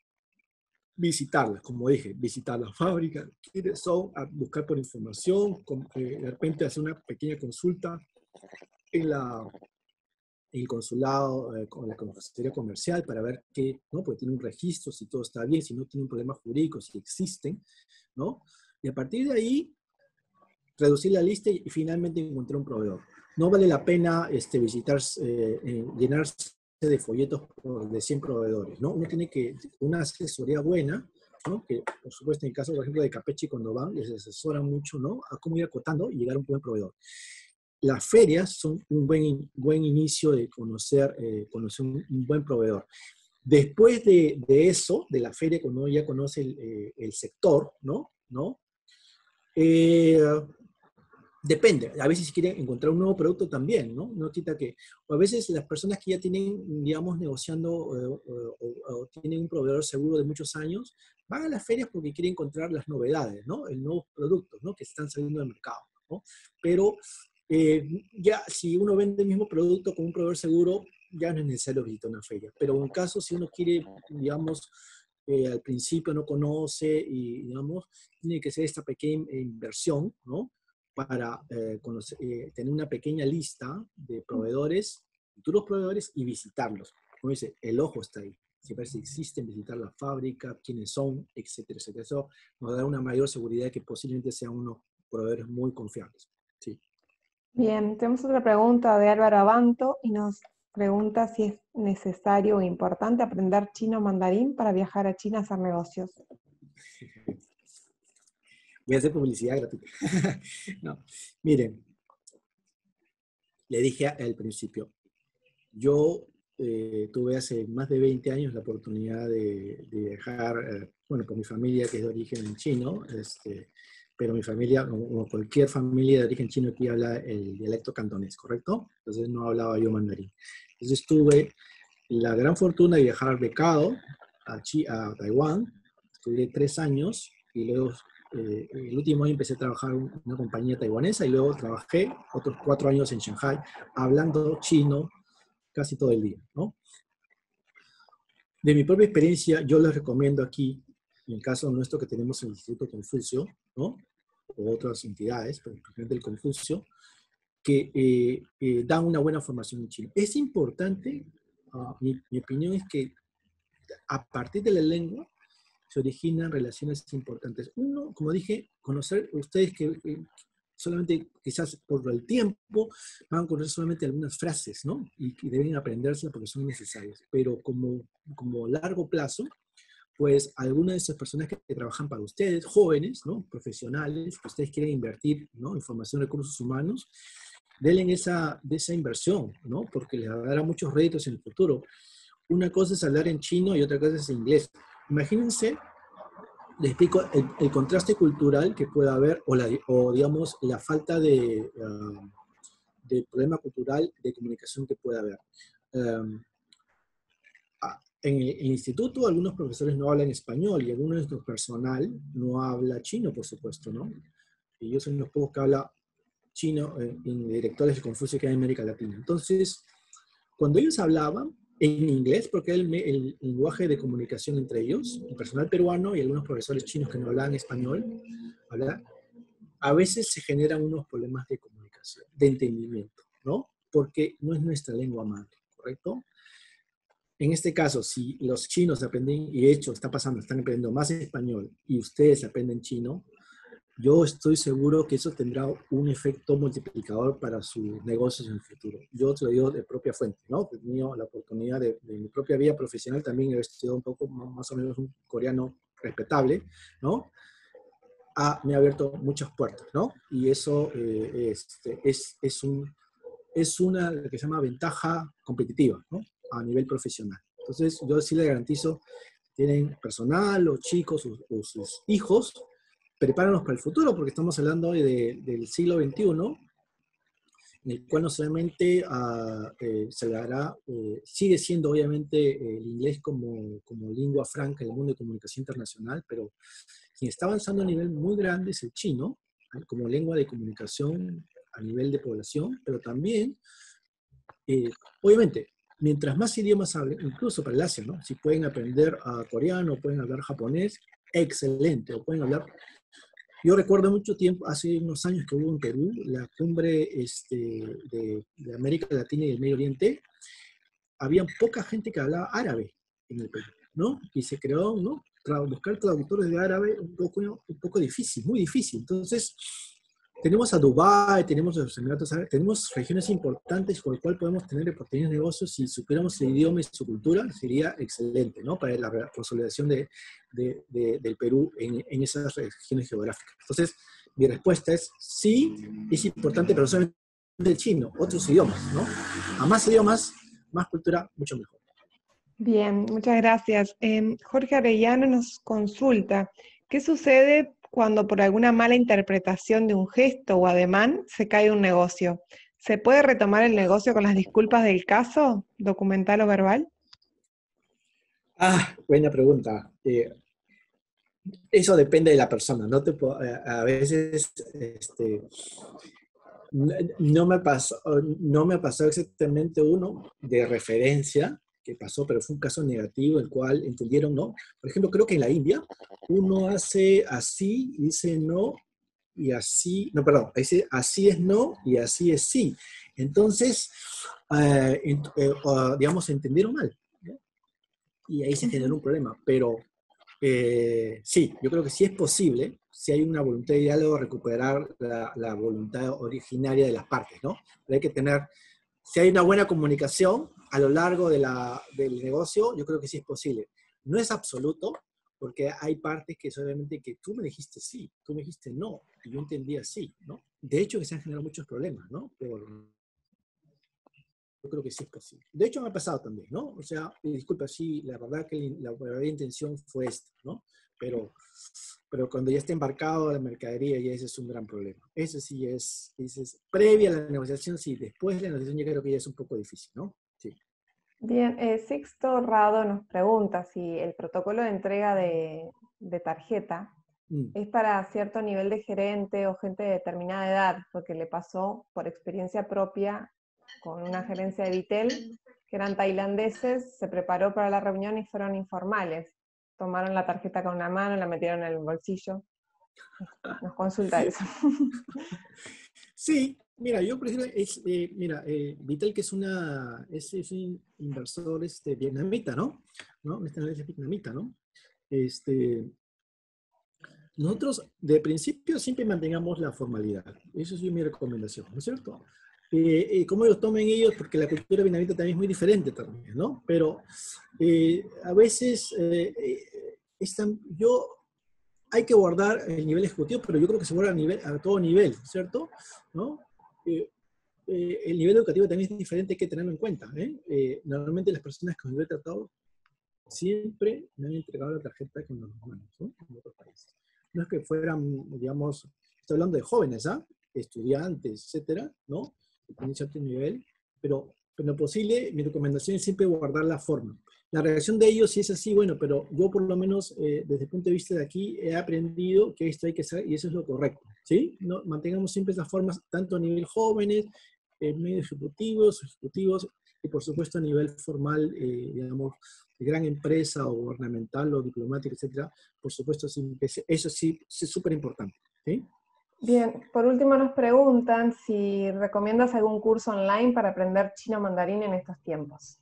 [SPEAKER 1] visitarlas, como dije, visitar la fábrica, quiénes son, a buscar por información, con, eh, de repente hacer una pequeña consulta en la el consulado, eh, con la consejería comercial para ver qué, ¿no? Porque tiene un registro, si todo está bien, si no tiene un problema jurídico, si existen, ¿no? Y a partir de ahí, reducir la lista y, y finalmente encontrar un proveedor. No vale la pena este, visitar, eh, eh, llenarse de folletos por, de cien proveedores, ¿no? Uno tiene que, una asesoría buena, ¿no? Que por supuesto en el caso, por ejemplo, de Capechi, cuando van, les asesoran mucho, ¿no? A cómo ir acotando y llegar a un buen proveedor. Las ferias son un buen, buen inicio de conocer, eh, conocer un, un buen proveedor. Después de, de eso, de la feria, cuando uno ya conoce el, eh, el sector, ¿no? ¿No? Eh, depende. A veces si quieren encontrar un nuevo producto también, ¿no? No quita que, o a veces las personas que ya tienen, digamos, negociando eh, o, o, o tienen un proveedor seguro de muchos años, van a las ferias porque quieren encontrar las novedades, ¿no? El nuevos productos, ¿no? Que están saliendo del mercado, ¿no? Pero Eh, ya si uno vende el mismo producto con un proveedor seguro, ya no es necesario visitar una feria. Pero en caso si uno quiere, digamos, eh, al principio no conoce y, digamos, tiene que hacer esta pequeña inversión, ¿no? Para eh, conocer, eh, tener una pequeña lista de proveedores, futuros proveedores y visitarlos. Como dice, el ojo está ahí. Siempre si existen, visitar la fábrica, quiénes son, etcétera, etcétera. Eso nos da una mayor seguridad de que posiblemente sean unos proveedores muy confiables. Sí.
[SPEAKER 2] Bien, tenemos otra pregunta de Álvaro Abanto y nos pregunta si es necesario o importante aprender chino mandarín para viajar a China a hacer negocios.
[SPEAKER 1] Voy a hacer publicidad gratuita. No, miren, le dije al principio, yo eh, tuve hace más de veinte años la oportunidad de, de viajar, eh, bueno, con mi familia que es de origen chino, este, pero mi familia, como cualquier familia de origen chino aquí habla el dialecto cantonés, ¿correcto? Entonces no hablaba yo mandarín. Entonces tuve la gran fortuna de viajar becado a, Chi, a Taiwán, estudié tres años y luego eh, el último año empecé a trabajar en una compañía taiwanesa y luego trabajé otros cuatro años en Shanghai hablando chino casi todo el día, ¿no? De mi propia experiencia, yo les recomiendo aquí, en el caso nuestro que tenemos el Instituto Confucio, ¿no? O otras entidades, pero especialmente el Confucio, que eh, eh, dan una buena formación en chino. Es importante, uh, mi, mi opinión es que a partir de la lengua se originan relaciones importantes. Uno, como dije, conocer ustedes que eh, solamente quizás por el tiempo van a conocer solamente algunas frases, ¿no? Y que deben aprendérselas porque son necesarias. Pero como, como largo plazo, pues algunas de esas personas que, que trabajan para ustedes, jóvenes, ¿no? Profesionales, que ustedes quieren invertir, ¿no? En formación de recursos humanos, denle esa, de esa inversión, ¿no? Porque les dará muchos réditos en el futuro. Una cosa es hablar en chino y otra cosa es en inglés. Imagínense, les explico el, el contraste cultural que puede haber, o, la, o digamos, la falta de, uh, de problema cultural de comunicación que puede haber. Um, en el, en el instituto, algunos profesores no hablan español y algunos de nuestro personal no habla chino, por supuesto, ¿no? Y yo soy unos pocos que habla chino en, en directores de Confucio que hay en América Latina. Entonces, cuando ellos hablaban en inglés, porque era el, el, el lenguaje de comunicación entre ellos, el personal peruano y algunos profesores chinos que no hablaban español, ¿verdad? A veces se generan unos problemas de comunicación, de entendimiento, ¿no? Porque no es nuestra lengua madre, ¿correcto? En este caso, si los chinos aprenden, y de hecho está pasando, están aprendiendo más español y ustedes aprenden chino, yo estoy seguro que eso tendrá un efecto multiplicador para sus negocios en el futuro. Yo te lo digo de propia fuente, ¿no? He tenido la oportunidad de, de mi propia vida profesional, también he estudiado un poco, más o menos un coreano respetable, ¿no? Ah, me ha abierto muchas puertas, ¿no? Y eso eh, este, es, es, un, es una, lo que se llama ventaja competitiva, ¿no? A nivel profesional. Entonces, yo sí le garantizo, tienen personal, o chicos, o, o sus hijos, prepáranos para el futuro, porque estamos hablando hoy de, del siglo veintiuno, en el cual no solamente uh, eh, se dará, eh, sigue siendo obviamente eh, el inglés como, como lengua franca en el mundo de comunicación internacional, pero quien está avanzando a nivel muy grande es el chino, ¿eh? Como lengua de comunicación a nivel de población, pero también, eh, obviamente, mientras más idiomas hablen, incluso para el Asia, ¿no? Si pueden aprender uh, coreano, pueden hablar japonés, excelente, o pueden hablar. Yo recuerdo mucho tiempo, hace unos años que hubo en Perú, la cumbre este, de, de América Latina y el Medio Oriente, había poca gente que hablaba árabe en el Perú, ¿no? Y se creó, ¿no? Buscar traductores de árabe un poco, un poco difícil, muy difícil. Entonces, tenemos a Dubái, tenemos a los Emiratos Árabes, tenemos regiones importantes con las cuales podemos tener oportunidades de negocios. Si supiéramos el idioma y su cultura, sería excelente, ¿no? Para la consolidación de, de, de, del Perú en, en esas regiones geográficas. Entonces, mi respuesta es sí, es importante, pero solamente el chino, otros idiomas, ¿no? A más idiomas, más cultura, mucho mejor.
[SPEAKER 2] Bien, muchas gracias. Eh, Jorge Arellano nos consulta, ¿qué sucede cuando por alguna mala interpretación de un gesto o ademán se cae un negocio? ¿Se puede retomar el negocio con las disculpas del caso, documental o verbal?
[SPEAKER 1] Ah, buena pregunta. Eh, eso depende de la persona. No te puedo, a veces este, no, me pasó, no me pasó exactamente uno de referencia que pasó, pero fue un caso negativo, el cual entendieron, ¿no? Por ejemplo, creo que en la India uno hace así y dice no, y así, no, perdón, dice así es no y así es sí. Entonces, eh, eh, uh, digamos, se entendieron mal, ¿no? Y ahí se generó un problema, pero eh, sí, yo creo que sí es posible, si hay una voluntad de diálogo, recuperar la, la voluntad originaria de las partes, ¿no? Pero hay que tener, si hay una buena comunicación a lo largo de la, del negocio, yo creo que sí es posible. No es absoluto, porque hay partes que solamente que tú me dijiste sí, tú me dijiste no, y yo entendía sí, ¿no? De hecho, que se han generado muchos problemas, ¿no? Por, yo creo que sí es posible. De hecho, me ha pasado también, ¿no? O sea, disculpa, sí, la verdad que la verdadera intención fue esta, ¿no? Pero, pero cuando ya está embarcado la mercadería, ya ese es un gran problema. Eso sí es, ese es previa a la negociación, sí. Después de la negociación yo creo que ya es un poco difícil, ¿no? Sí.
[SPEAKER 2] Bien, eh, Sixto Rado nos pregunta si el protocolo de entrega de, de tarjeta
[SPEAKER 1] Mm.
[SPEAKER 2] es para cierto nivel de gerente o gente de determinada edad, porque le pasó por experiencia propia con una gerencia de Vitel, que eran tailandeses, se preparó para la reunión y fueron informales. Tomaron la tarjeta con una mano, la metieron en el bolsillo. Nos consulta eso.
[SPEAKER 1] Sí, mira, yo prefiero, es, eh, mira, eh, Vitel, que es una, es, es un inversor este, vietnamita, ¿no? ¿No? Esta es vietnamita, ¿no? Este, nosotros, de principio, siempre mantengamos la formalidad. Eso es mi recomendación, ¿no es cierto? Eh, eh, ¿Cómo lo tomen ellos? Porque la cultura vietnamita también es muy diferente también, ¿no? Pero eh, a veces, eh, eh, están, yo, hay que guardar el nivel ejecutivo, pero yo creo que se guarda a, nivel, a todo nivel, ¿cierto? ¿No? Eh, eh, el nivel educativo también es diferente, hay que tenerlo en cuenta. ¿eh? Eh, normalmente las personas con nivel tratado siempre me han entregado la tarjeta con los manos, ¿no? En otros países. No es que fueran, digamos, estoy hablando de jóvenes, ¿ah? Estudiantes, etcétera, ¿no? Que tienen cierto nivel, pero, pero lo posible, mi recomendación es siempre guardar la forma. La reacción de ellos, si es así, bueno, pero yo por lo menos, eh, desde el punto de vista de aquí, he aprendido que esto hay que hacer y eso es lo correcto, ¿sí? ¿No? Mantengamos siempre esas formas, tanto a nivel jóvenes, eh, medios ejecutivos, ejecutivos, y por supuesto a nivel formal, eh, digamos, de gran empresa o gubernamental o diplomática, etcétera, por supuesto, sí, eso sí es súper importante. ¿Sí?
[SPEAKER 2] Bien, por último nos preguntan si recomiendas algún curso online para aprender chino mandarín en estos tiempos.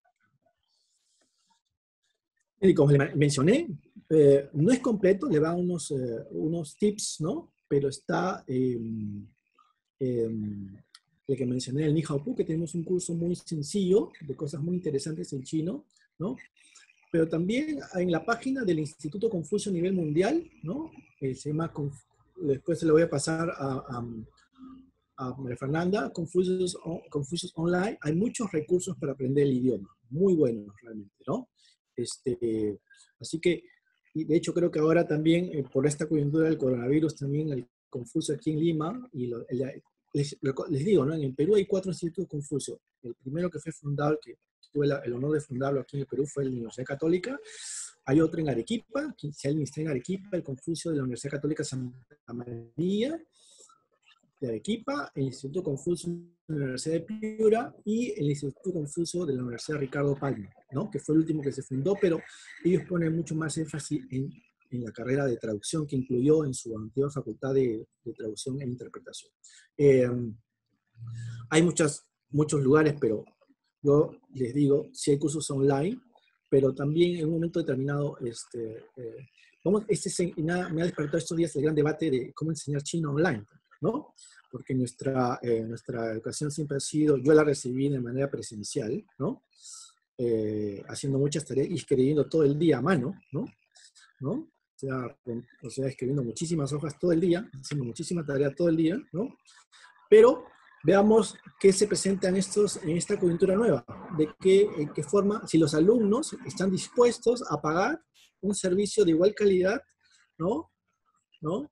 [SPEAKER 1] Y como le mencioné, eh, no es completo, le va unos, eh, unos tips, ¿no? Pero está eh, eh, el que mencioné, el Ni Hao Pu, que tenemos un curso muy sencillo, de cosas muy interesantes en chino, ¿no? Pero también en la página del Instituto Confucio a nivel mundial, ¿no? Eh, se llama, después se lo voy a pasar a, a, a María Fernanda, Confucius, Confucius Online, hay muchos recursos para aprender el idioma, muy buenos realmente, ¿no? Este, así que, y de hecho creo que ahora también, eh, por esta coyuntura del coronavirus, también el Confucio aquí en Lima, y lo, el, les, les, digo, ¿no? En el Perú hay cuatro institutos Confucio. El primero que fue fundado, que tuve la, el honor de fundarlo aquí en el Perú, fue la Universidad Católica. Hay otro en Arequipa, que si alguien está en Arequipa, el Confucio de la Universidad Católica Santa María de Arequipa, el Instituto Confucio de la Universidad de Piura y el Instituto Confucio de la Universidad Ricardo Palma, ¿no? Que fue el último que se fundó, pero ellos ponen mucho más énfasis en, en la carrera de traducción que incluyó en su antigua facultad de, de traducción e interpretación. Eh, hay muchas, muchos lugares, pero yo les digo, si hay cursos online, pero también en un momento determinado, este, eh, vamos, este se, nada, me ha despertado estos días el gran debate de cómo enseñar chino online, ¿no? Porque nuestra, eh, nuestra educación siempre ha sido, yo la recibí de manera presencial, ¿no? Eh, haciendo muchas tareas y escribiendo todo el día a mano, ¿no? ¿No? O sea, con, o sea, escribiendo muchísimas hojas todo el día, haciendo muchísimas tareas todo el día, ¿no? Pero veamos qué se presenta en, estos, en esta coyuntura nueva, de qué, en qué forma, si los alumnos están dispuestos a pagar un servicio de igual calidad, ¿no? ¿No?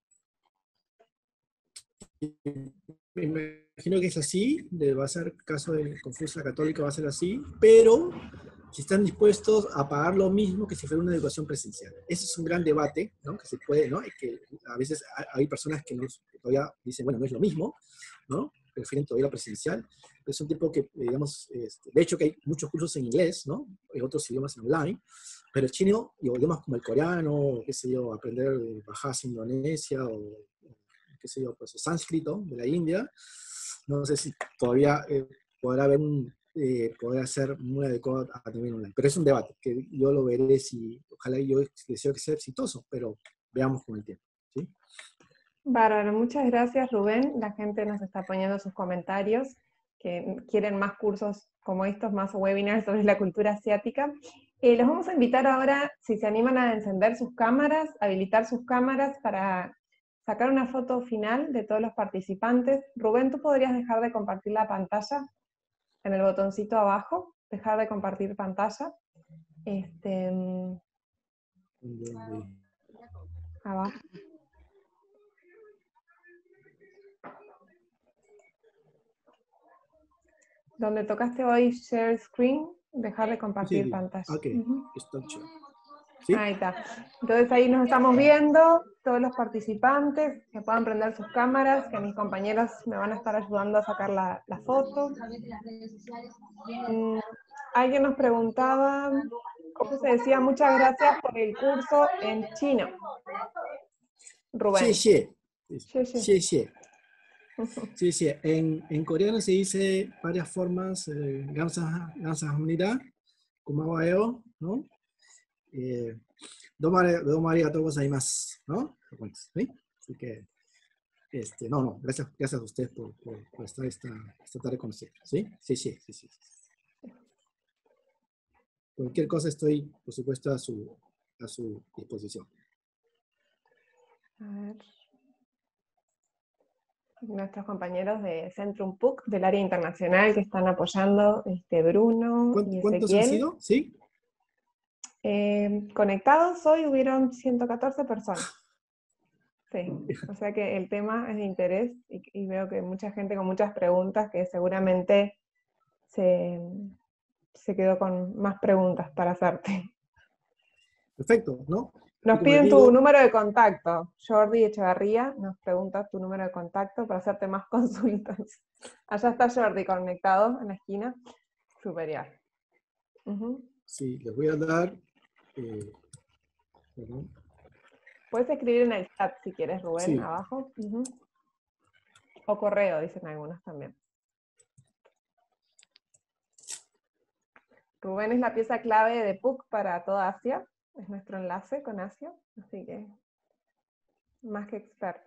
[SPEAKER 1] Me imagino que es así, va a ser caso del Confucio Católica, va a ser así, pero si están dispuestos a pagar lo mismo que si fuera una educación presencial. Ese es un gran debate, ¿no? Que se puede, ¿no? Y que a veces hay personas que, nos, que todavía dicen, bueno, no es lo mismo, ¿no? Prefieren todavía la presencial. Es un tipo que, digamos, este, de hecho que hay muchos cursos en inglés, ¿no? Y otros idiomas en online, pero el chino, y idiomas como el coreano, qué sé yo, aprender bajas Indonesia o qué sé yo, pues sánscrito de la India, no sé si todavía eh, podrá haber un, eh, podrá ser muy adecuado a nivel online. Pero es un debate que yo lo veré si, ojalá yo deseo que sea exitoso, pero veamos con el tiempo. ¿Sí?
[SPEAKER 2] Bárbaro, muchas gracias Rubén. La gente nos está poniendo sus comentarios, que quieren más cursos como estos, más webinars sobre la cultura asiática. Eh, los vamos a invitar ahora, si se animan a encender sus cámaras, habilitar sus cámaras para sacar una foto final de todos los participantes. Rubén, ¿tú podrías dejar de compartir la pantalla? En el botoncito abajo, dejar de compartir pantalla. Este, abajo. Donde tocaste hoy Share Screen, dejar de compartir
[SPEAKER 1] Sí,
[SPEAKER 2] pantalla.
[SPEAKER 1] ok,
[SPEAKER 2] Uh-huh.
[SPEAKER 1] está chévere. ¿sí?
[SPEAKER 2] Ahí está. Entonces ahí nos estamos viendo, todos los participantes, que puedan prender sus cámaras, que mis compañeros me van a estar ayudando a sacar la, la foto. Mm, alguien nos preguntaba, ¿cómo se decía? Muchas gracias por el curso en chino. Rubén.
[SPEAKER 1] Sí, sí.
[SPEAKER 2] Sí, sí.
[SPEAKER 1] Sí, sí. Sí, sí. En, en coreano se dice varias formas, eh, 감사, 감사합니다, 고마워요, ¿no? Eh, domo ari- domo arigatou gozaimasu, ¿no? ¿Sí? Así que, este, no, no, gracias, gracias a ustedes por, por, por estar esta, esta tarde con nosotros, ¿sí? Sí, sí, sí, sí. Cualquier cosa estoy, por supuesto, a su, a su disposición.
[SPEAKER 2] A ver. Nuestros compañeros de Centrum P U C, del área internacional, que están apoyando, este, Bruno
[SPEAKER 1] ¿Cuántos,
[SPEAKER 2] y
[SPEAKER 1] ¿Cuántos han
[SPEAKER 2] Ezequiel.
[SPEAKER 1] sido? ¿Sí?
[SPEAKER 2] Eh, conectados hoy hubieron ciento catorce personas. Sí, o sea que el tema es de interés y, y veo que mucha gente con muchas preguntas que seguramente se, se quedó con más preguntas para hacerte.
[SPEAKER 1] Perfecto, ¿no?
[SPEAKER 2] Nos
[SPEAKER 1] Y como les
[SPEAKER 2] piden tu
[SPEAKER 1] digo,
[SPEAKER 2] número de contacto. Jordi Echevarría nos pregunta tu número de contacto para hacerte más consultas. Allá está Jordi conectado en la esquina superior. Uh-huh.
[SPEAKER 1] sí, les voy a dar... Eh, perdón.
[SPEAKER 2] Puedes escribir en el chat si quieres, Rubén,
[SPEAKER 1] Sí.
[SPEAKER 2] abajo. Uh-huh. O correo, dicen algunos también. Rubén es la pieza clave de P U C para toda Asia. Es nuestro enlace con Asia, así que más que experto.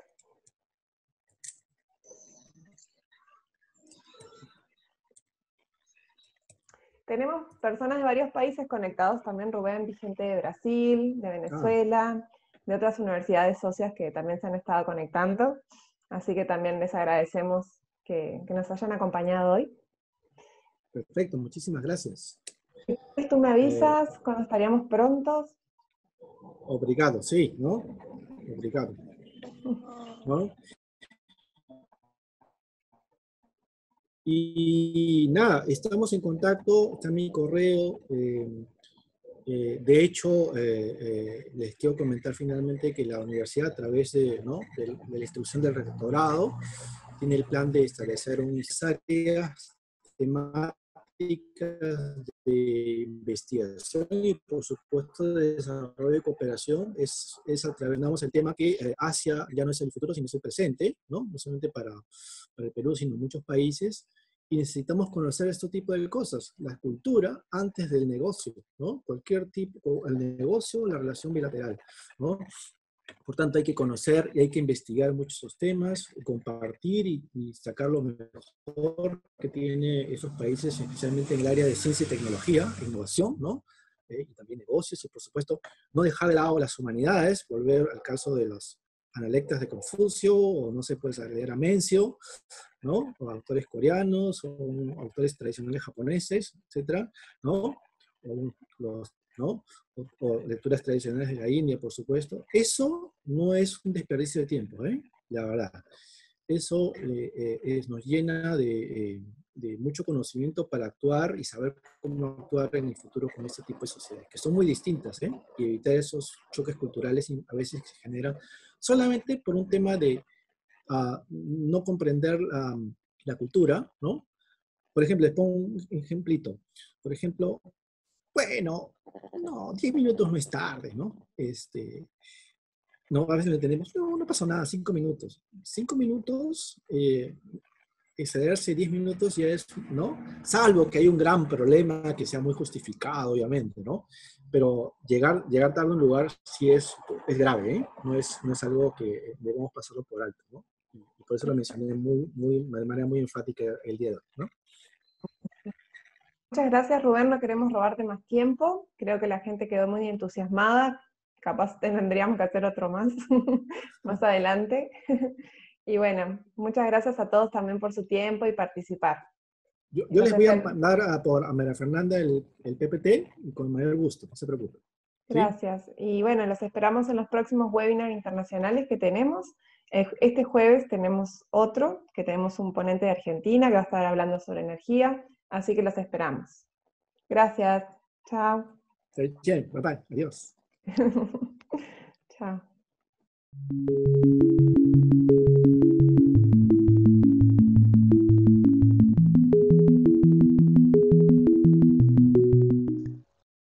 [SPEAKER 2] Tenemos personas de varios países conectados también, Rubén, gente de Brasil, de Venezuela, ah. de otras universidades socias que también se han estado conectando, así que también les agradecemos que, que nos hayan acompañado hoy.
[SPEAKER 1] Perfecto, muchísimas gracias.
[SPEAKER 2] Tú me avisas eh, cuando estaríamos prontos.
[SPEAKER 1] Obrigado, sí, ¿no? Obrigado. ¿No? Y nada, estamos en contacto, está mi correo. Eh, eh, de hecho, eh, eh, les quiero comentar finalmente que la universidad, a través de, ¿no? de, de la instrucción del rectorado, tiene el plan de establecer unas áreas temáticas de investigación y, por supuesto, de desarrollo y cooperación. Es, es a través, damos el tema que eh, Asia ya no es el futuro, sino es el presente, ¿no? No solamente para, para el Perú, sino en muchos países. Y necesitamos conocer este tipo de cosas, la cultura antes del negocio, ¿no? Cualquier tipo, el negocio, la relación bilateral, ¿no? Por tanto, hay que conocer y hay que investigar muchos esos temas, compartir y, y sacar lo mejor que tiene esos países, especialmente en el área de ciencia y tecnología, innovación, ¿no? Eh, y también negocios, y por supuesto, no dejar de lado las humanidades, volver al caso de los analectas de Confucio, o no se puede agregar a Mencio, ¿no? O autores coreanos, o autores tradicionales japoneses, etcétera, ¿no? O los, ¿no? O, o lecturas tradicionales de la India, por supuesto. Eso no es un desperdicio de tiempo, ¿eh? La verdad. Eso eh, eh, es, nos llena de, eh, de mucho conocimiento para actuar y saber cómo actuar en el futuro con este tipo de sociedades, que son muy distintas, ¿eh? Y evitar esos choques culturales a veces que se generan solamente por un tema de uh, no comprender um, la cultura, ¿no? Por ejemplo, les pongo un ejemplito. Por ejemplo, bueno, no, diez minutos no es tarde, ¿no? Este, no, a veces lo entendemos, no, no pasa nada, cinco minutos. Cinco minutos, eh, excederse diez minutos ya es, ¿no? Salvo que hay un gran problema que sea muy justificado, obviamente, ¿no? Pero llegar, llegar tarde a un lugar sí es, es grave, ¿eh? No es, no es algo que debemos pasarlo por alto, ¿no? Y por eso lo mencioné muy, muy, de manera muy enfática el día de hoy, ¿no?
[SPEAKER 2] Muchas gracias, Rubén, no queremos robarte más tiempo. Creo que la gente quedó muy entusiasmada. Capaz tendríamos que hacer otro más, más adelante. Y bueno, muchas gracias a todos también por su tiempo y participar.
[SPEAKER 1] Yo, yo les voy a mandar a, por, a María Fernanda el, el P P T y con mayor gusto, no se preocupen.
[SPEAKER 2] Gracias. ¿Sí? Y bueno, los esperamos en los próximos webinars internacionales que tenemos. Este jueves tenemos otro, que tenemos un ponente de Argentina que va a estar hablando sobre energía. Así que los esperamos. Gracias. Chao.
[SPEAKER 1] Bien, bye bye. Adiós.
[SPEAKER 2] Chao.